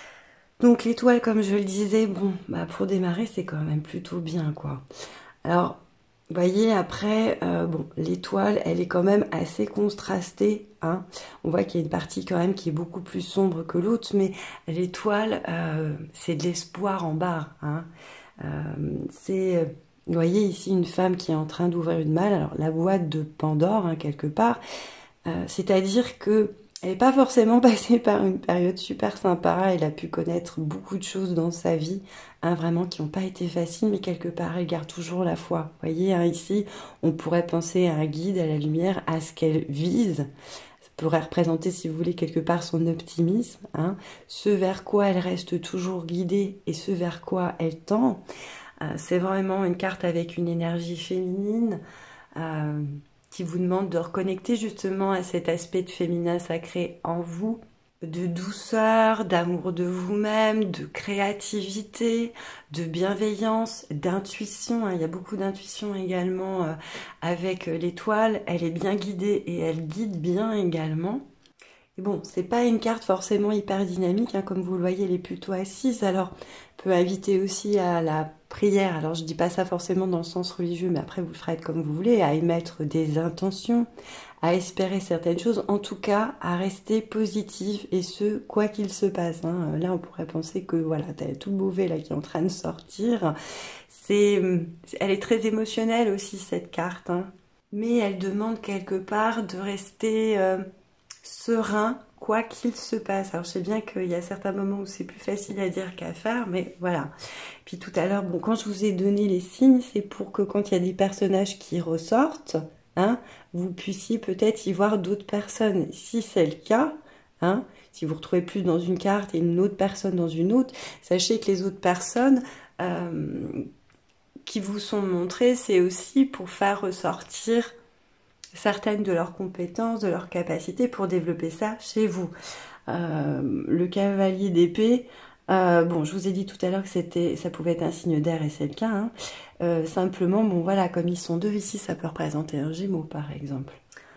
Donc l'étoile, comme je le disais, bon, bah pour démarrer, c'est quand même plutôt bien, quoi. Alors, vous voyez, après, euh, bon, l'étoile, elle est quand même assez contrastée, hein. On voit qu'il y a une partie quand même qui est beaucoup plus sombre que l'autre, mais l'étoile, euh, c'est de l'espoir en bas, hein. Euh, c'est, vous voyez ici une femme qui est en train d'ouvrir une malle, alors la boîte de Pandore, hein, quelque part, euh, c'est-à-dire que elle n'est pas forcément passée par une période super sympa, elle a pu connaître beaucoup de choses dans sa vie, hein, vraiment qui n'ont pas été faciles, mais quelque part elle garde toujours la foi. Vous voyez, hein, ici, on pourrait penser à un guide, à la lumière, à ce qu'elle vise. Ça pourrait représenter, si vous voulez, quelque part son optimisme, hein, ce vers quoi elle reste toujours guidée et ce vers quoi elle tend. Euh, c'est vraiment une carte avec une énergie féminine, euh, qui vous demande de reconnecter justement à cet aspect de féminin sacré en vous, de douceur, d'amour de vous-même, de créativité, de bienveillance, d'intuition, hein. Il y a beaucoup d'intuition également euh, avec l'étoile, elle est bien guidée et elle guide bien également. Et bon, c'est pas une carte forcément hyper dynamique, hein, comme vous le voyez, elle est plutôt assise, alors peut inviter aussi à la prière. Alors je dis pas ça forcément dans le sens religieux, mais après vous le ferez comme vous voulez, à émettre des intentions, à espérer certaines choses, en tout cas à rester positive, et ce, quoi qu'il se passe, hein. Là on pourrait penser que voilà, t'as tout mauvais là qui est en train de sortir. C'est, elle est très émotionnelle aussi cette carte, hein. Mais elle demande quelque part de rester euh, serein quoi qu'il se passe. Alors je sais bien qu'il y a certains moments où c'est plus facile à dire qu'à faire, mais voilà. Puis tout à l'heure, bon, quand je vous ai donné les signes, c'est pour que quand il y a des personnages qui ressortent, hein, vous puissiez peut-être y voir d'autres personnes. Si c'est le cas, hein, si vous retrouvez plus dans une carte et une autre personne dans une autre, sachez que les autres personnes euh, qui vous sont montrées, c'est aussi pour faire ressortir certaines de leurs compétences, de leurs capacités pour développer ça chez vous. Euh, le cavalier d'épée, euh, bon, je vous ai dit tout à l'heure que c'était, ça pouvait être un signe d'air et c'est le cas. Hein. Euh, simplement, bon voilà, comme ils sont deux ici, ça peut représenter un Gémeaux par exemple.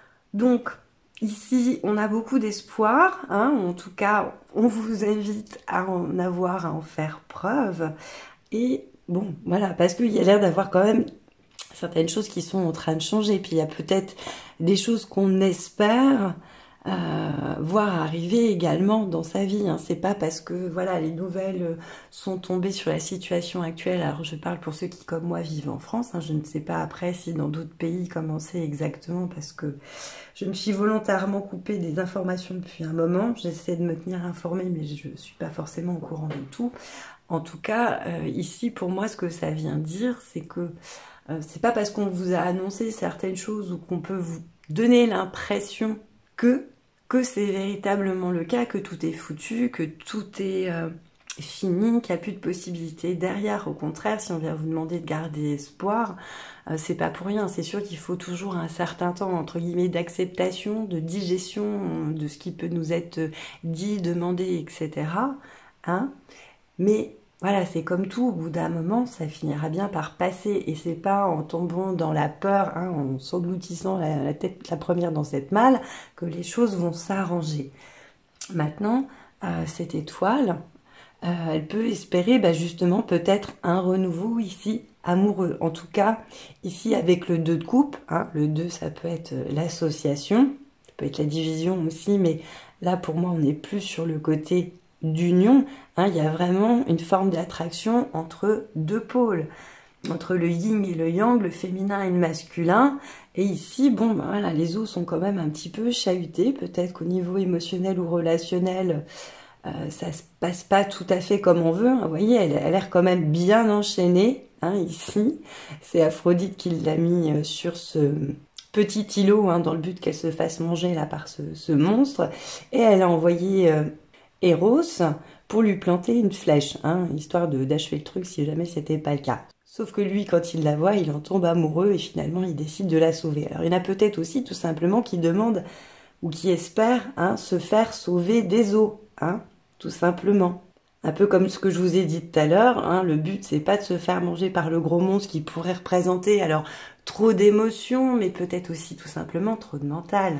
Donc ici, on a beaucoup d'espoir. Hein, en tout cas, on vous invite à en avoir, à en faire preuve. Et bon, voilà, parce qu'il y a l'air d'avoir quand même certaines choses qui sont en train de changer. Puis il y a peut-être des choses qu'on espère euh, voir arriver également dans sa vie. Hein. C'est pas parce que voilà les nouvelles sont tombées sur la situation actuelle. Alors je parle pour ceux qui comme moi vivent en France. Hein. Je ne sais pas après si dans d'autres pays comment c'est exactement parce que je me suis volontairement coupée des informations depuis un moment. J'essaie de me tenir informée mais je ne suis pas forcément au courant de tout. En tout cas, euh, ici pour moi ce que ça vient dire c'est que euh, c'est pas parce qu'on vous a annoncé certaines choses ou qu'on peut vous donner l'impression que, que c'est véritablement le cas, que tout est foutu, que tout est euh, fini, qu'il n'y a plus de possibilités derrière. Au contraire, si on vient vous demander de garder espoir, euh, c'est pas pour rien. C'est sûr qu'il faut toujours un certain temps, entre guillemets, d'acceptation, de digestion de ce qui peut nous être dit, demandé, et cetera. Hein, mais voilà, c'est comme tout, au bout d'un moment, ça finira bien par passer. Et c'est pas en tombant dans la peur, hein, en s'engloutissant la, la tête la première dans cette malle, que les choses vont s'arranger. Maintenant, euh, cette étoile, euh, elle peut espérer bah, justement peut-être un renouveau ici, amoureux. En tout cas, ici avec le deux de coupe, hein, le deux ça peut être l'association, ça peut être la division aussi, mais là pour moi on est plus sur le côté d'union, hein, il y a vraiment une forme d'attraction entre deux pôles, entre le yin et le yang, le féminin et le masculin. Et ici, bon, ben voilà, les os sont quand même un petit peu chahutés. Peut-être qu'au niveau émotionnel ou relationnel, euh, ça se passe pas tout à fait comme on veut. Hein. Vous voyez, elle, elle a l'air quand même bien enchaînée, hein, ici. C'est Aphrodite qui l'a mis sur ce petit îlot, hein, dans le but qu'elle se fasse manger là par ce, ce monstre. Et elle a envoyé Euh, Eros pour lui planter une flèche, hein, histoire de d'achever le truc si jamais c'était pas le cas. Sauf que lui, quand il la voit, il en tombe amoureux et finalement il décide de la sauver. Alors il y en a peut-être aussi tout simplement qui demandent ou qui espèrent hein, se faire sauver des eaux, hein, tout simplement. Un peu comme ce que je vous ai dit tout à l'heure, hein, le but c'est pas de se faire manger par le gros monstre qui pourrait représenter alors trop d'émotions, mais peut-être aussi tout simplement trop de mental.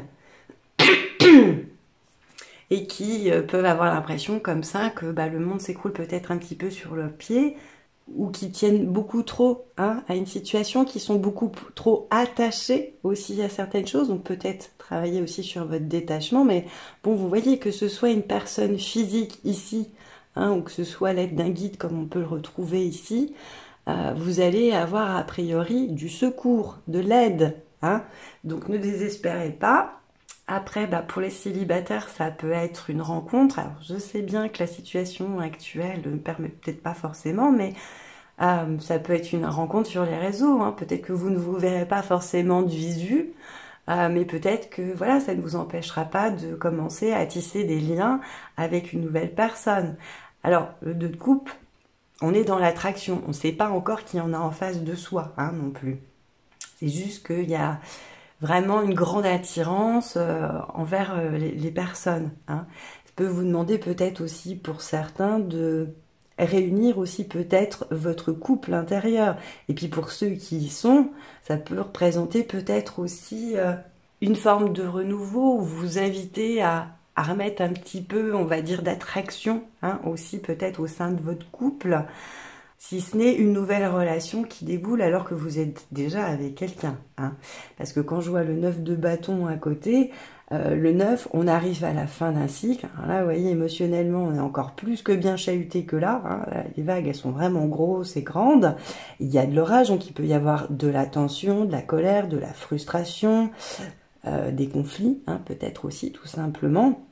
Et qui euh, peuvent avoir l'impression comme ça que bah, le monde s'écroule peut-être un petit peu sur leurs pieds, ou qui tiennent beaucoup trop hein, à une situation, qui sont beaucoup trop attachés aussi à certaines choses, donc peut-être travailler aussi sur votre détachement, mais bon, vous voyez que ce soit une personne physique ici, hein, ou que ce soit l'aide d'un guide comme on peut le retrouver ici, euh, vous allez avoir a priori du secours, de l'aide, hein, donc ne désespérez pas. Après, bah, pour les célibataires, ça peut être une rencontre. Alors, je sais bien que la situation actuelle ne permet peut-être pas forcément, mais euh, ça peut être une rencontre sur les réseaux. Hein. Peut-être que vous ne vous verrez pas forcément de visu, euh, mais peut-être que voilà, ça ne vous empêchera pas de commencer à tisser des liens avec une nouvelle personne. Alors, le deux de coupe, on est dans l'attraction. On ne sait pas encore qui en a en face de soi, hein, non plus. C'est juste qu'il y a vraiment une grande attirance euh, envers euh, les, les personnes. Hein. Ça peut vous demander peut-être aussi pour certains de réunir aussi peut-être votre couple intérieur. Et puis pour ceux qui y sont, ça peut représenter peut-être aussi euh, une forme de renouveau ou vous inviter à, à remettre un petit peu, on va dire, d'attraction hein, aussi peut-être au sein de votre couple. Si ce n'est une nouvelle relation qui déboule alors que vous êtes déjà avec quelqu'un. Hein. Parce que quand je vois le neuf de bâton à côté, euh, le neuf, on arrive à la fin d'un cycle. Alors là, vous voyez, émotionnellement, on est encore plus que bien chahuté que là. Hein. Là, les vagues, elles sont vraiment grosses et grandes. Il y a de l'orage, donc il peut y avoir de la tension, de la colère, de la frustration, euh, des conflits, hein, peut-être aussi, tout simplement.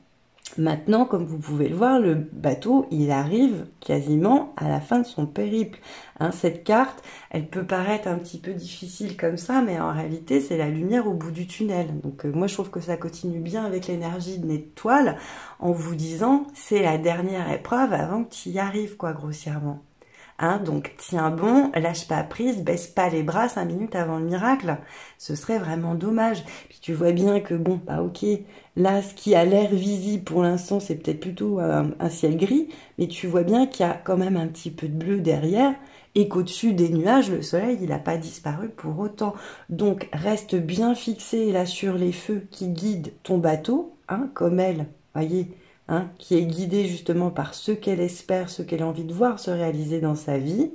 Maintenant, comme vous pouvez le voir, le bateau, il arrive quasiment à la fin de son périple. Hein, cette carte, elle peut paraître un petit peu difficile comme ça, mais en réalité, c'est la lumière au bout du tunnel. Donc euh, moi, je trouve que ça continue bien avec l'énergie de l'étoile, en vous disant, c'est la dernière épreuve avant que tu y arrives, quoi, grossièrement. Hein, donc tiens bon, lâche pas prise, baisse pas les bras cinq minutes avant le miracle. Ce serait vraiment dommage. Puis tu vois bien que bon, bah ok, là ce qui a l'air visible pour l'instant c'est peut-être plutôt un, un ciel gris, mais tu vois bien qu'il y a quand même un petit peu de bleu derrière et qu'au-dessus des nuages, le soleil il n'a pas disparu pour autant. Donc reste bien fixé là sur les feux qui guident ton bateau, hein, comme elle, voyez. Hein, qui est guidée justement par ce qu'elle espère, ce qu'elle a envie de voir se réaliser dans sa vie,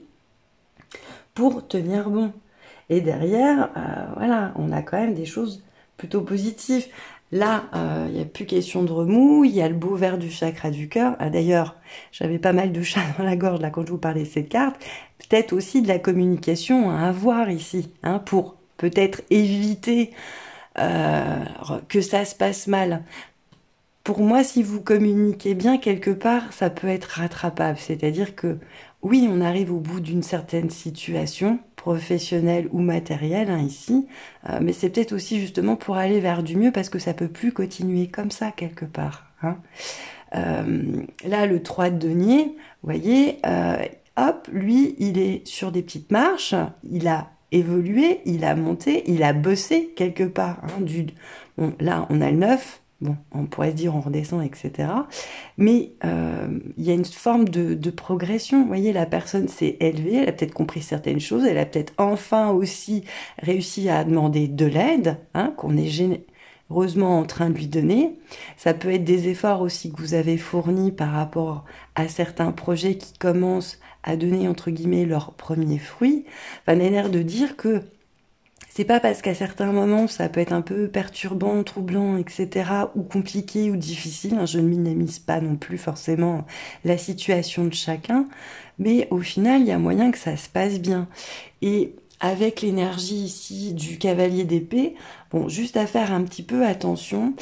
pour tenir bon. Et derrière, euh, voilà, on a quand même des choses plutôt positives. Là, il euh, n'y a plus question de remous, il y a le beau vert du chakra du cœur. Ah, d'ailleurs, j'avais pas mal de chats dans la gorge là quand je vous parlais de cette carte. Peut-être aussi de la communication à avoir ici, hein, pour peut-être éviter euh, que ça se passe mal. Pour moi, si vous communiquez bien quelque part, ça peut être rattrapable. C'est-à-dire que oui, on arrive au bout d'une certaine situation, professionnelle ou matérielle, hein, ici, euh, mais c'est peut-être aussi justement pour aller vers du mieux parce que ça peut plus continuer comme ça quelque part. Hein. Euh, là, le trois de denier, vous voyez, euh, hop, lui, il est sur des petites marches, il a évolué, il a monté, il a bossé quelque part. Hein, du... bon, là, on a le neuf. Bon, on pourrait se dire on redescend, et cetera. Mais euh, il y a une forme de, de progression. Vous voyez, la personne s'est élevée, elle a peut-être compris certaines choses, elle a peut-être enfin aussi réussi à demander de l'aide, hein, qu'on est généreusement en train de lui donner. Ça peut être des efforts aussi que vous avez fournis par rapport à certains projets qui commencent à donner, entre guillemets, leurs premiers fruits. Enfin, on a l'air de dire que c'est pas parce qu'à certains moments, ça peut être un peu perturbant, troublant, et cetera, ou compliqué ou difficile, hein, je ne minimise pas non plus forcément la situation de chacun, mais au final, il y a moyen que ça se passe bien. Et avec l'énergie ici du cavalier d'épée, bon, juste à faire un petit peu attention,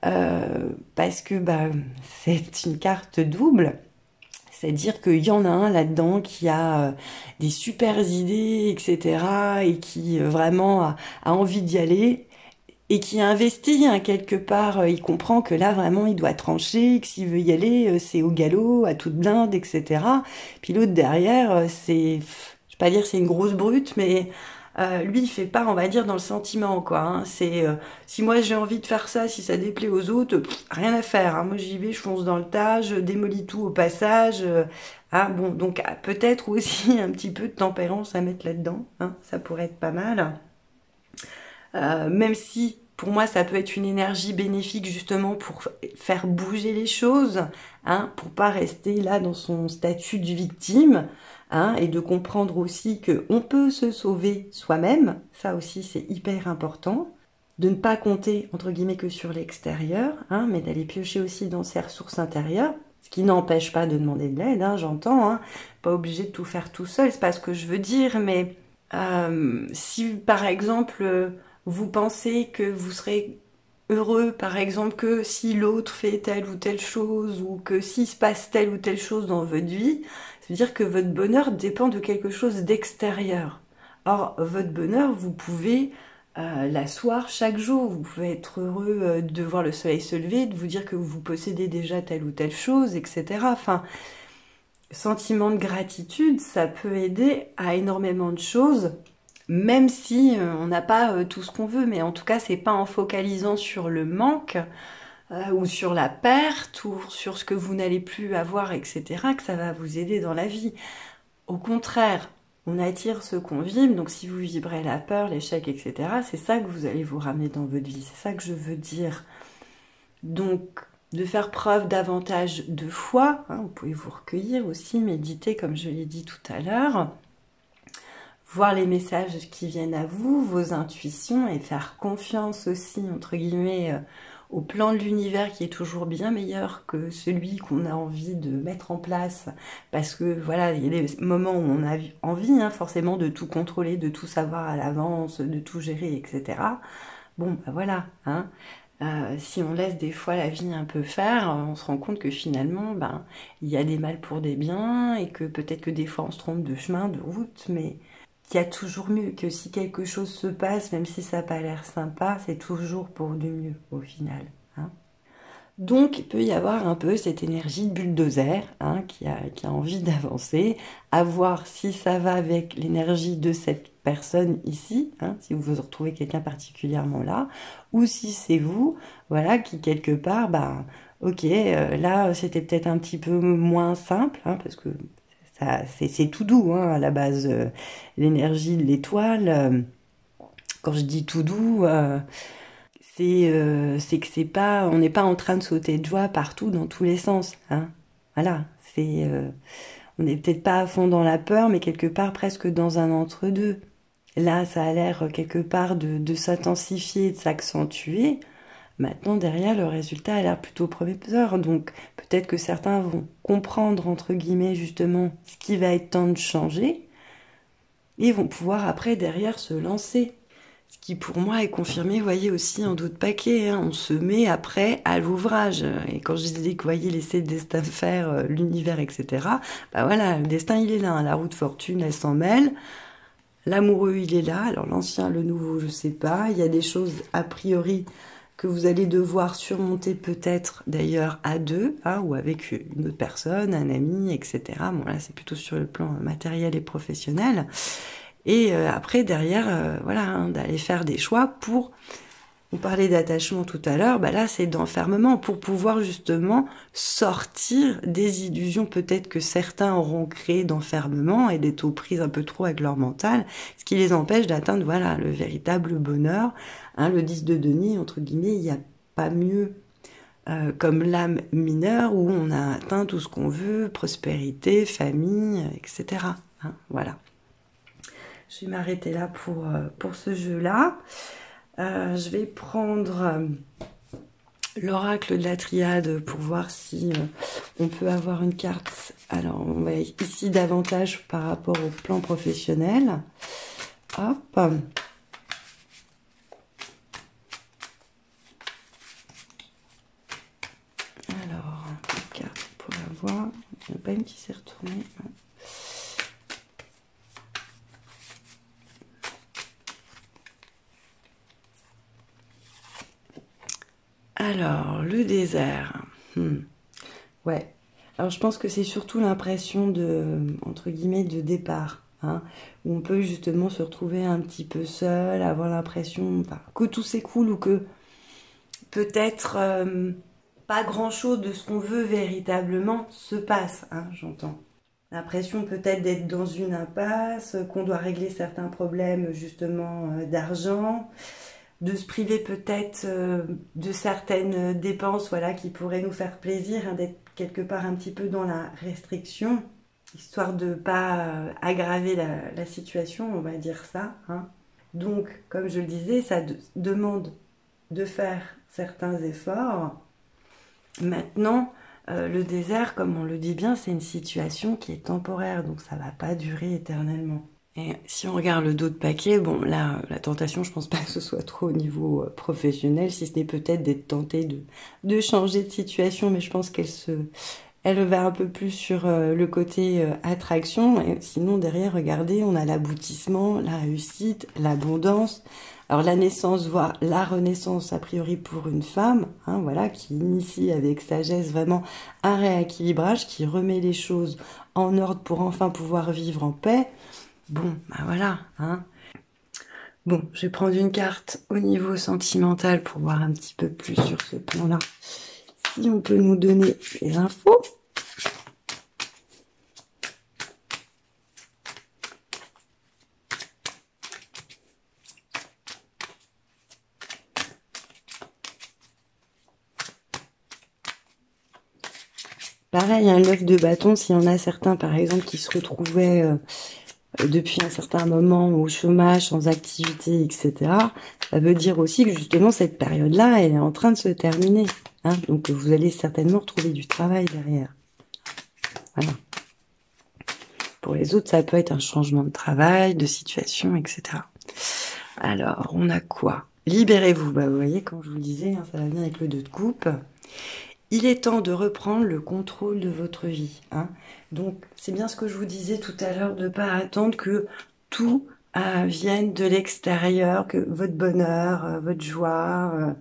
euh, parce que bah, c'est une carte double. C'est-à-dire qu'il y en a un là-dedans qui a euh, des super idées, et cetera, et qui euh, vraiment a, a envie d'y aller, et qui a investi hein, quelque part. Euh, il comprend que là, vraiment, il doit trancher, que s'il veut y aller, euh, c'est au galop, à toute blinde, et cetera. Puis l'autre derrière, euh, c'est, je vais pas dire c'est une grosse brute, mais euh, lui, il fait pas, on va dire, dans le sentiment, quoi. Hein. C'est euh, si moi j'ai envie de faire ça, si ça déplaît aux autres, pff, rien à faire. Hein. Moi, j'y vais, je fonce dans le tas, je démolis tout au passage. Euh, ah bon, donc ah, peut-être aussi un petit peu de tempérance à mettre là-dedans. Hein. Ça pourrait être pas mal. Euh, même si pour moi ça peut être une énergie bénéfique justement pour faire bouger les choses, hein, pour pas rester là dans son statut de victime, hein, et de comprendre aussi que on peut se sauver soi-même, ça aussi c'est hyper important, de ne pas compter entre guillemets que sur l'extérieur, hein, mais d'aller piocher aussi dans ses ressources intérieures, ce qui n'empêche pas de demander de l'aide, hein, j'entends, hein, pas obligé de tout faire tout seul, c'est pas ce que je veux dire, mais euh, si par exemple vous pensez que vous serez heureux, par exemple, que si l'autre fait telle ou telle chose, ou que s'il se passe telle ou telle chose dans votre vie, ça veut dire que votre bonheur dépend de quelque chose d'extérieur. Or, votre bonheur, vous pouvez euh, l'asseoir chaque jour. Vous pouvez être heureux euh, de voir le soleil se lever, de vous dire que vous possédez déjà telle ou telle chose, et cetera. Enfin, sentiment de gratitude, ça peut aider à énormément de choses, même si euh, on n'a pas euh, tout ce qu'on veut, mais en tout cas, c'est pas en focalisant sur le manque euh, ou sur la perte ou sur ce que vous n'allez plus avoir, et cetera, que ça va vous aider dans la vie. Au contraire, on attire ce qu'on vibre, donc si vous vibrez la peur, l'échec, et cetera, c'est ça que vous allez vous ramener dans votre vie, c'est ça que je veux dire. Donc, de faire preuve davantage de foi, hein, vous pouvez vous recueillir aussi, méditer comme je l'ai dit tout à l'heure, voir les messages qui viennent à vous, vos intuitions, et faire confiance aussi, entre guillemets, euh, au plan de l'univers qui est toujours bien meilleur que celui qu'on a envie de mettre en place, parce que voilà, il y a des moments où on a envie hein, forcément de tout contrôler, de tout savoir à l'avance, de tout gérer, et cetera. Bon, ben voilà, hein. Euh, si on laisse des fois la vie un peu faire, on se rend compte que finalement, ben, il y a des mal pour des biens et que peut-être que des fois on se trompe de chemin, de route, mais qu'il y a toujours mieux, que si quelque chose se passe, même si ça n'a pas l'air sympa, c'est toujours pour du mieux au final. Hein. Donc il peut y avoir un peu cette énergie de bulldozer hein, qui, a, qui a envie d'avancer, à voir si ça va avec l'énergie de cette personne ici, hein, si vous vous retrouvez quelqu'un particulièrement là, ou si c'est vous, voilà, qui quelque part, bah, ok, euh, là c'était peut-être un petit peu moins simple, hein, parce que ça, c'est tout doux hein, à la base, euh, l'énergie de l'étoile. Euh, quand je dis tout doux. Euh, c'est euh, c'est que c'est pas, on n'est pas en train de sauter de joie partout dans tous les sens. Hein. Voilà, c'est, euh, on n'est peut-être pas à fond dans la peur, mais quelque part presque dans un entre-deux. Là, ça a l'air quelque part de, de s'intensifier, de s'accentuer. Maintenant, derrière, le résultat a l'air plutôt prometteur. Donc, peut-être que certains vont comprendre, entre guillemets, justement, ce qui va être temps de changer, et vont pouvoir après, derrière, se lancer. Ce qui pour moi est confirmé, vous voyez, aussi en d'autres paquets. Hein. On se met après à l'ouvrage. Et quand je disais que, vous voyez, laisser le destin faire, euh, l'univers, et cetera, bah voilà, le destin, il est là. Hein. La roue de fortune, elle s'en mêle. L'amoureux, il est là. Alors l'ancien, le nouveau, je sais pas. Il y a des choses, a priori, que vous allez devoir surmonter peut-être, d'ailleurs, à deux, hein, ou avec une autre personne, un ami, et cetera. Bon, là, c'est plutôt sur le plan matériel et professionnel. Et euh, après, derrière, euh, voilà, hein, d'aller faire des choix pour... On parlait d'attachement tout à l'heure, bah là, c'est d'enfermement pour pouvoir justement sortir des illusions peut-être que certains auront créées d'enfermement et d'être aux prises un peu trop avec leur mental, ce qui les empêche d'atteindre, voilà, le véritable bonheur. Hein, le dix de Denis, entre guillemets, il n'y a pas mieux euh, comme l'âme mineure où on a atteint tout ce qu'on veut, prospérité, famille, et cetera. Hein, voilà. Je vais m'arrêter là pour, euh, pour ce jeu-là. Euh, je vais prendre euh, l'oracle de la triade pour voir si euh, on peut avoir une carte. Alors, on va ici davantage par rapport au plan professionnel. Hop. Alors, une carte pour la voir. Il n'y en a pas une qui s'est retournée. Alors, le désert. Hmm. Ouais. Alors, je pense que c'est surtout l'impression de, entre guillemets, de départ. Hein, où on peut justement se retrouver un petit peu seul, avoir l'impression enfin, que tout s'écoule ou que peut-être euh, pas grand-chose de ce qu'on veut véritablement se passe, hein, j'entends. L'impression peut-être d'être dans une impasse, qu'on doit régler certains problèmes justement euh, d'argent, de se priver peut-être euh, de certaines dépenses voilà, qui pourraient nous faire plaisir, hein, d'être quelque part un petit peu dans la restriction, histoire de ne pas euh, aggraver la, la situation, on va dire ça. Hein. Donc, comme je le disais, ça de demande de faire certains efforts. Maintenant, euh, le désert, comme on le dit bien, c'est une situation qui est temporaire, donc ça ne va pas durer éternellement. Et si on regarde le dos de paquet, bon là, la tentation, je pense pas que ce soit trop au niveau professionnel, si ce n'est peut-être d'être tenté de, de changer de situation, mais je pense qu'elle se, elle va un peu plus sur euh, le côté euh, attraction. Et sinon, derrière, regardez, on a l'aboutissement, la réussite, l'abondance. Alors la naissance, voire la renaissance, a priori pour une femme, hein, voilà, qui initie avec sagesse vraiment un rééquilibrage, qui remet les choses en ordre pour enfin pouvoir vivre en paix. Bon, bah voilà, hein. Bon, je vais prendre une carte au niveau sentimental pour voir un petit peu plus sur ce plan-là. Si on peut nous donner les infos. Pareil, un neuf de bâton, s'il y en a certains, par exemple, qui se retrouvaient euh, depuis un certain moment au chômage, sans activité, et cetera, ça veut dire aussi que justement, cette période-là, elle est en train de se terminer. Hein, donc, vous allez certainement retrouver du travail derrière. Voilà. Pour les autres, ça peut être un changement de travail, de situation, et cetera. Alors, on a quoi? libérez-vous. Bah, vous voyez, comme je vous le disais, hein, ça va bien avec le deux de coupe. Il est temps de reprendre le contrôle de votre vie. Hein. Donc, c'est bien ce que je vous disais tout à l'heure, de ne pas attendre que tout euh, vienne de l'extérieur, que votre bonheur, euh, votre joie, euh,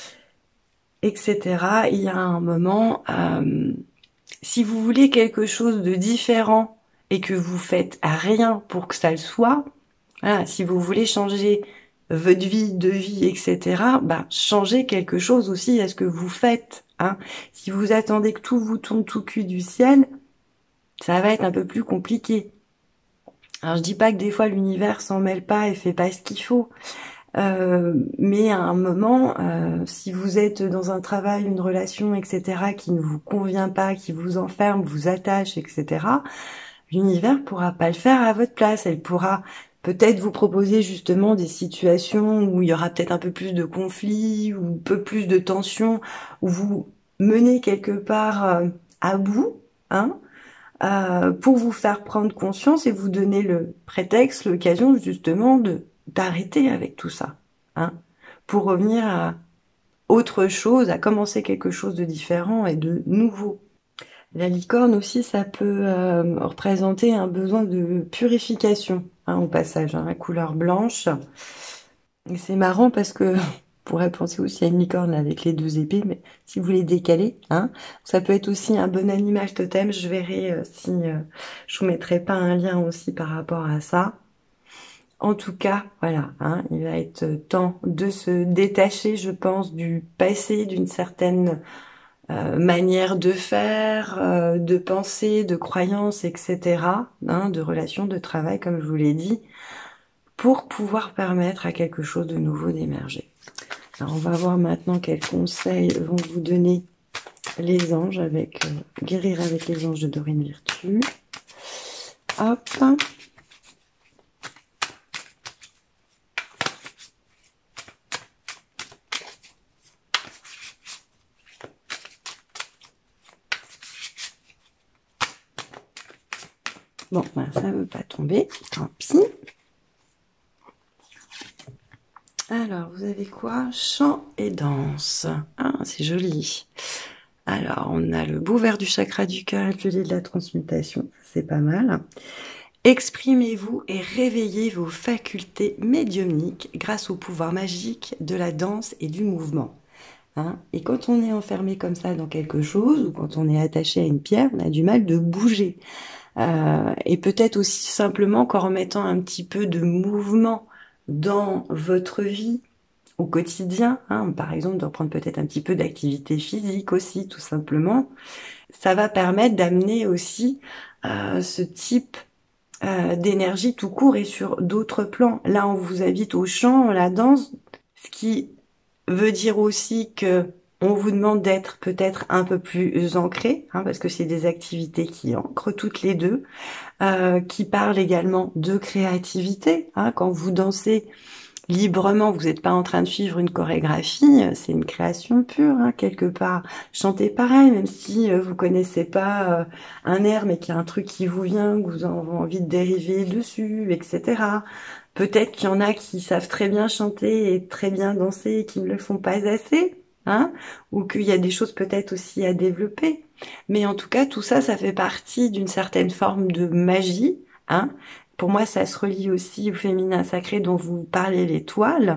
et cetera. Il y a un moment, euh, si vous voulez quelque chose de différent et que vous faites rien pour que ça le soit, voilà, si vous voulez changer votre vie, de vie, et cetera, bah, changez quelque chose aussi à ce que vous faites. Hein. Si vous attendez que tout vous tombe tout cul du ciel, ça va être un peu plus compliqué. Alors je dis pas que des fois l'univers s'en mêle pas et fait pas ce qu'il faut, euh, mais à un moment, euh, si vous êtes dans un travail, une relation, et cetera, qui ne vous convient pas, qui vous enferme, vous attache, et cetera, l'univers pourra pas le faire à votre place. Elle pourra peut-être vous proposer justement des situations où il y aura peut-être un peu plus de conflits, ou un peu plus de tensions, où vous menez quelque part euh, à bout, hein, euh, pour vous faire prendre conscience et vous donner le prétexte, l'occasion justement de d'arrêter avec tout ça, hein, pour revenir à autre chose, à commencer quelque chose de différent et de nouveau. La licorne aussi, ça peut euh, représenter un besoin de purification, hein, au passage, hein, la couleur blanche. Et c'est marrant parce que on pourrait penser aussi à une licorne avec les deux épées, mais si vous les décalez, hein, ça peut être aussi un bon animal totem. Je verrai euh, si euh, je vous mettrai pas un lien aussi par rapport à ça. En tout cas, voilà, hein, il va être temps de se détacher, je pense, du passé, d'une certaine euh, manière de faire, euh, de penser, de croyances, et cetera, hein, de relations, de travail, comme je vous l'ai dit, pour pouvoir permettre à quelque chose de nouveau d'émerger. Alors, on va voir maintenant quels conseils vont vous donner les anges avec euh, guérir avec les anges de Dorine Virtue. Hop. Bon, ben, ça ne veut pas tomber, tant pis. Alors, vous avez quoi? Chant et danse. Ah, c'est joli. Alors, on a le bout vert du chakra du cœur, le lait de la transmutation. C'est pas mal. Exprimez-vous et réveillez vos facultés médiumniques grâce au pouvoir magique de la danse et du mouvement. Hein, et quand on est enfermé comme ça dans quelque chose, ou quand on est attaché à une pierre, on a du mal de bouger. Euh, et peut-être aussi simplement qu'en remettant un petit peu de mouvement dans votre vie au quotidien, hein, par exemple de reprendre peut-être un petit peu d'activité physique aussi, tout simplement, ça va permettre d'amener aussi euh, ce type euh, d'énergie tout court et sur d'autres plans. Là, on vous invite au chant, à la danse, ce qui veut dire aussi que on vous demande d'être peut-être un peu plus ancré, hein, parce que c'est des activités qui ancrent toutes les deux, euh, qui parlent également de créativité. Hein, quand vous dansez librement, vous n'êtes pas en train de suivre une chorégraphie, c'est une création pure, hein, quelque part. Chantez pareil, même si euh, vous connaissez pas euh, un air, mais qu'il y a un truc qui vous vient, que vous avez envie de dériver dessus, et cetera. Peut-être qu'il y en a qui savent très bien chanter et très bien danser et qui ne le font pas assez, hein, ou qu'il y a des choses peut-être aussi à développer. Mais en tout cas, tout ça, ça fait partie d'une certaine forme de magie, hein. Pour moi, ça se relie aussi au féminin sacré dont vous parlez, l'étoile.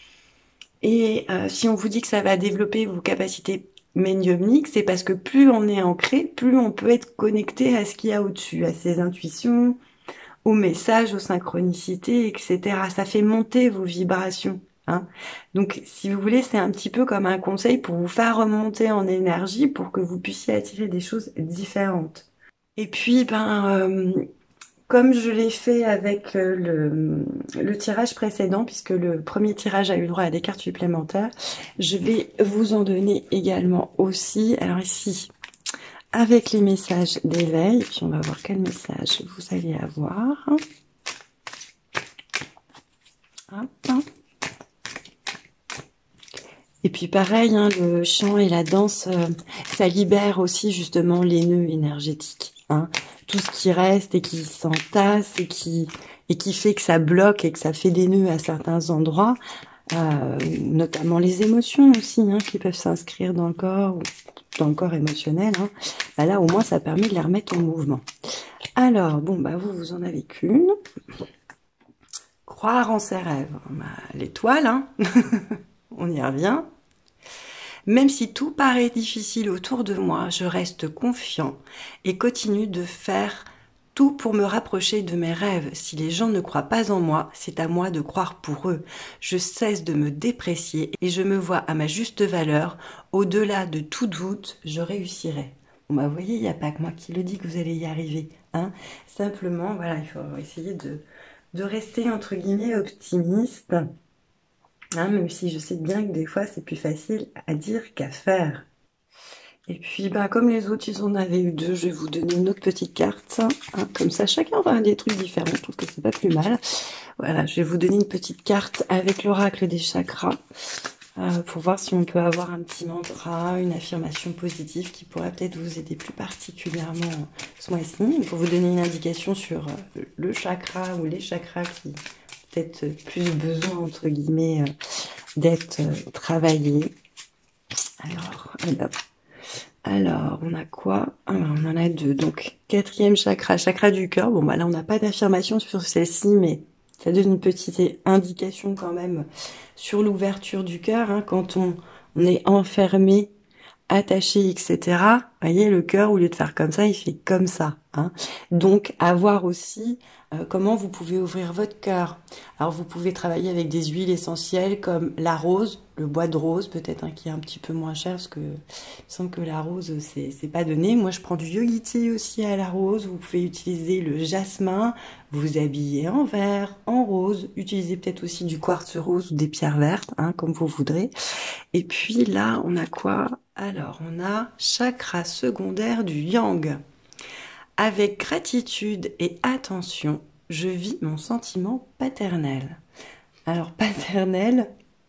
Et euh, si on vous dit que ça va développer vos capacités médiumniques, c'est parce que plus on est ancré, plus on peut être connecté à ce qu'il y a au-dessus, à ses intuitions, aux messages, aux synchronicités, et cetera. Ça fait monter vos vibrations. Hein. Donc, si vous voulez, c'est un petit peu comme un conseil pour vous faire remonter en énergie pour que vous puissiez attirer des choses différentes. Et puis, ben, euh, comme je l'ai fait avec le, le tirage précédent, puisque le premier tirage a eu droit à des cartes supplémentaires, je vais vous en donner également aussi. Alors ici, avec les messages d'éveil, et puis on va voir quel message vous allez avoir. Hop. Et puis pareil, hein, le chant et la danse, euh, ça libère aussi justement les nœuds énergétiques. Hein. Tout ce qui reste et qui s'entasse et qui, et qui fait que ça bloque et que ça fait des nœuds à certains endroits, euh, notamment les émotions aussi, hein, qui peuvent s'inscrire dans le corps, ou dans le corps émotionnel. Hein. Bah là, au moins, ça permet de les remettre en mouvement. Alors, bon, bah vous, vous en avez qu'une. Croire en ses rêves. Bah, l'étoile, hein. On y revient. Même si tout paraît difficile autour de moi, je reste confiant et continue de faire tout pour me rapprocher de mes rêves. Si les gens ne croient pas en moi, c'est à moi de croire pour eux. Je cesse de me déprécier et je me vois à ma juste valeur. Au-delà de tout doute, je réussirai. Bon bah vous voyez, il n'y a pas que moi qui le dis que vous allez y arriver. Hein. Simplement, voilà, il faut essayer de, de rester entre guillemets optimiste. Hein, même si je sais bien que des fois c'est plus facile à dire qu'à faire. Et puis, bah, comme les autres, ils en avaient eu deux, je vais vous donner une autre petite carte. Hein, comme ça, chacun aura des trucs différents. Je trouve que c'est pas plus mal. Voilà, je vais vous donner une petite carte avec l'oracle des chakras euh, pour voir si on peut avoir un petit mantra, une affirmation positive qui pourrait peut-être vous aider plus particulièrement ce mois-ci. Pour vous donner une indication sur le chakra ou les chakras qui peut-être plus besoin, entre guillemets, euh, d'être euh, travaillés. Alors, hop. Alors, on a quoi? Ah, on en a deux. Donc, quatrième chakra, chakra du cœur. Bon, bah là, on n'a pas d'affirmation sur celle-ci, mais ça donne une petite indication quand même sur l'ouverture du cœur. Hein, quand on, on est enfermé, attaché, et cetera. Vous voyez, le cœur, au lieu de faire comme ça, il fait comme ça. Hein. Donc, à voir aussi euh, comment vous pouvez ouvrir votre cœur. Alors, vous pouvez travailler avec des huiles essentielles comme la rose, le bois de rose, peut-être hein, qui est un petit peu moins cher, parce que il me semble que la rose, c'est pas donné. Moi, je prends du yogi tea aussi à la rose. Vous pouvez utiliser le jasmin, vous habiller en vert, en rose. Utilisez peut-être aussi du quartz rose ou des pierres vertes, hein, comme vous voudrez. Et puis là, on a quoi? Alors, on a chakra secondaire du yang. Avec gratitude et attention, je vis mon sentiment paternel. Alors, paternel,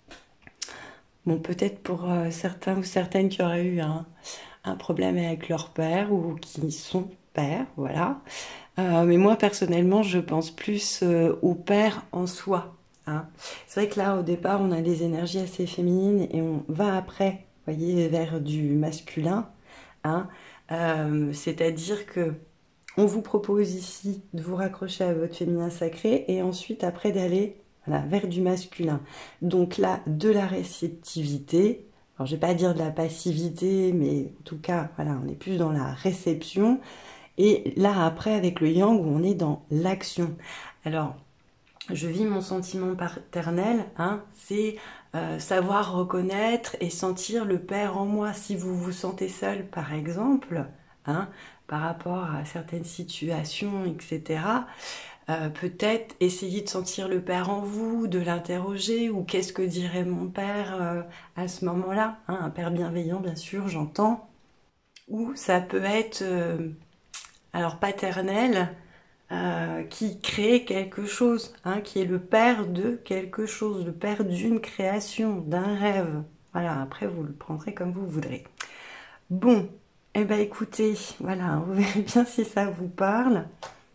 bon, peut-être pour euh, certains ou certaines qui auraient eu un, un problème avec leur père ou qui sont pères, voilà. Euh, mais moi, personnellement, je pense plus euh, au père en soi. Hein. C'est vrai que là, au départ, on a des énergies assez féminines et on va après, vous voyez, vers du masculin. Hein. Euh, C'est-à-dire que on vous propose ici de vous raccrocher à votre féminin sacré et ensuite après d'aller voilà, vers du masculin. Donc là, de la réceptivité. Alors, je vais pas dire de la passivité, mais en tout cas, voilà, on est plus dans la réception. Et là, après, avec le yang, où on est dans l'action. Alors, je vis mon sentiment paternel, hein, c'est euh, savoir reconnaître et sentir le père en moi. Si vous vous sentez seul, par exemple, hein, par rapport à certaines situations, et cetera, euh, peut-être essayer de sentir le père en vous, de l'interroger, ou qu'est-ce que dirait mon père euh, à ce moment-là, hein, un père bienveillant, bien sûr, j'entends. Ou ça peut être, euh, alors paternel, Euh, qui crée quelque chose, hein, qui est le père de quelque chose, le père d'une création, d'un rêve. Voilà, après vous le prendrez comme vous voudrez. Bon, eh ben écoutez, voilà, vous verrez bien si ça vous parle.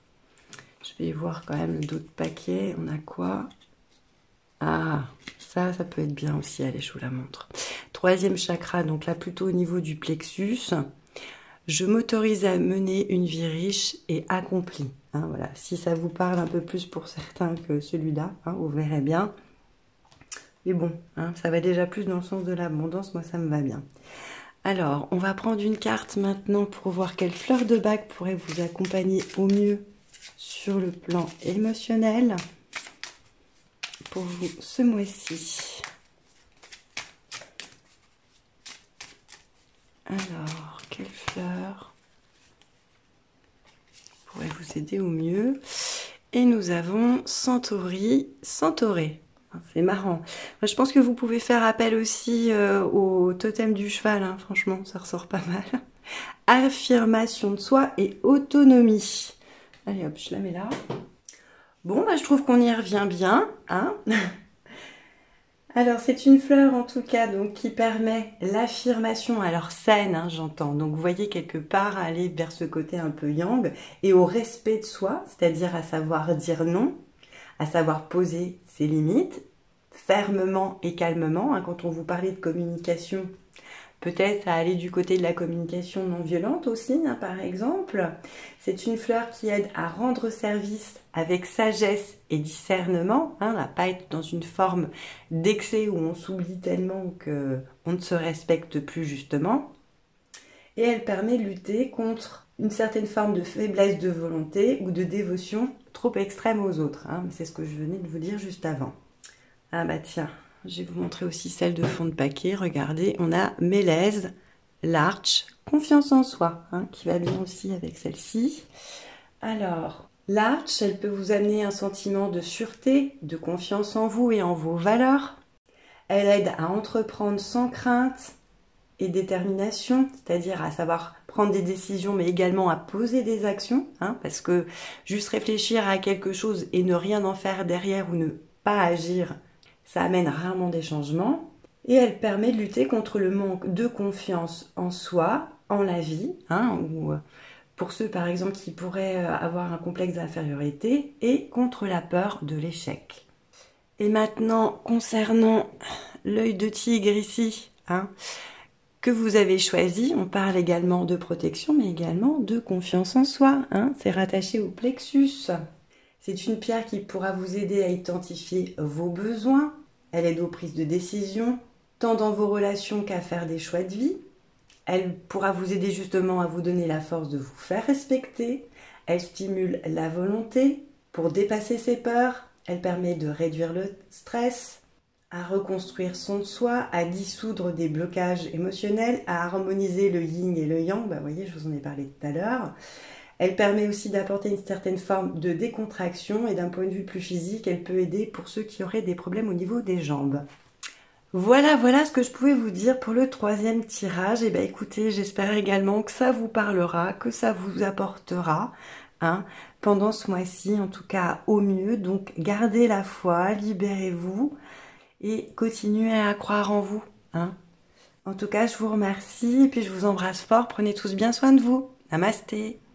Je vais voir quand même d'autres paquets. On a quoi? Ah, ça, ça peut être bien aussi. Allez, je vous la montre. Troisième chakra, donc là plutôt au niveau du plexus. Je m'autorise à mener une vie riche et accomplie. Hein, voilà. Si ça vous parle un peu plus pour certains que celui-là, hein, vous verrez bien. Mais bon, hein, ça va déjà plus dans le sens de l'abondance, moi ça me va bien. Alors, on va prendre une carte maintenant pour voir quelle fleur de bague pourrait vous accompagner au mieux sur le plan émotionnel pour vous ce mois-ci. Alors, quelle fleur pourrait vous aider au mieux? Et nous avons Centauri, Centauré. C'est marrant. Je pense que vous pouvez faire appel aussi euh, au totem du cheval. Hein. Franchement, ça ressort pas mal. Affirmation de soi et autonomie. Allez hop, je la mets là. Bon, bah, je trouve qu'on y revient bien. Hein. Alors, c'est une fleur en tout cas donc qui permet l'affirmation, alors saine, hein, j'entends. Donc, vous voyez quelque part aller vers ce côté un peu yang et au respect de soi, c'est-à-dire à savoir dire non, à savoir poser ses limites, fermement et calmement. Hein, quand on vous parlait de communication, peut-être à aller du côté de la communication non violente aussi, hein, par exemple. C'est une fleur qui aide à rendre service avec sagesse et discernement, hein, à ne pas être dans une forme d'excès où on s'oublie tellement qu'on ne se respecte plus justement. Et elle permet de lutter contre une certaine forme de faiblesse de volonté ou de dévotion trop extrême aux autres. Hein. C'est ce que je venais de vous dire juste avant. Ah bah tiens, je vais vous montrer aussi celle de fond de paquet. Regardez, on a Mélèze, Larch, confiance en soi, hein, qui va bien aussi avec celle-ci. Alors, Larch, elle peut vous amener un sentiment de sûreté, de confiance en vous et en vos valeurs. Elle aide à entreprendre sans crainte et détermination, c'est-à-dire à savoir prendre des décisions, mais également à poser des actions, hein, parce que juste réfléchir à quelque chose et ne rien en faire derrière ou ne pas agir, ça amène rarement des changements. Et elle permet de lutter contre le manque de confiance en soi, en la vie, hein, ou pour ceux par exemple qui pourraient avoir un complexe d'infériorité, et contre la peur de l'échec. Et maintenant, concernant l'œil de tigre ici, hein, que vous avez choisi, on parle également de protection, mais également de confiance en soi. Hein, c'est rattaché au plexus. C'est une pierre qui pourra vous aider à identifier vos besoins. Elle aide aux prises de décision, tant dans vos relations qu'à faire des choix de vie. Elle pourra vous aider justement à vous donner la force de vous faire respecter. Elle stimule la volonté pour dépasser ses peurs. Elle permet de réduire le stress, à reconstruire son soi, à dissoudre des blocages émotionnels, à harmoniser le yin et le yang. Bah, vous voyez, je vous en ai parlé tout à l'heure. Elle permet aussi d'apporter une certaine forme de décontraction et d'un point de vue plus physique, elle peut aider pour ceux qui auraient des problèmes au niveau des jambes. Voilà, voilà ce que je pouvais vous dire pour le troisième tirage. Et bien écoutez, j'espère également que ça vous parlera, que ça vous apportera hein, pendant ce mois-ci, en tout cas au mieux. Donc gardez la foi, libérez-vous et continuez à croire en vous. Hein. En tout cas, je vous remercie et puis je vous embrasse fort. Prenez tous bien soin de vous. Namasté.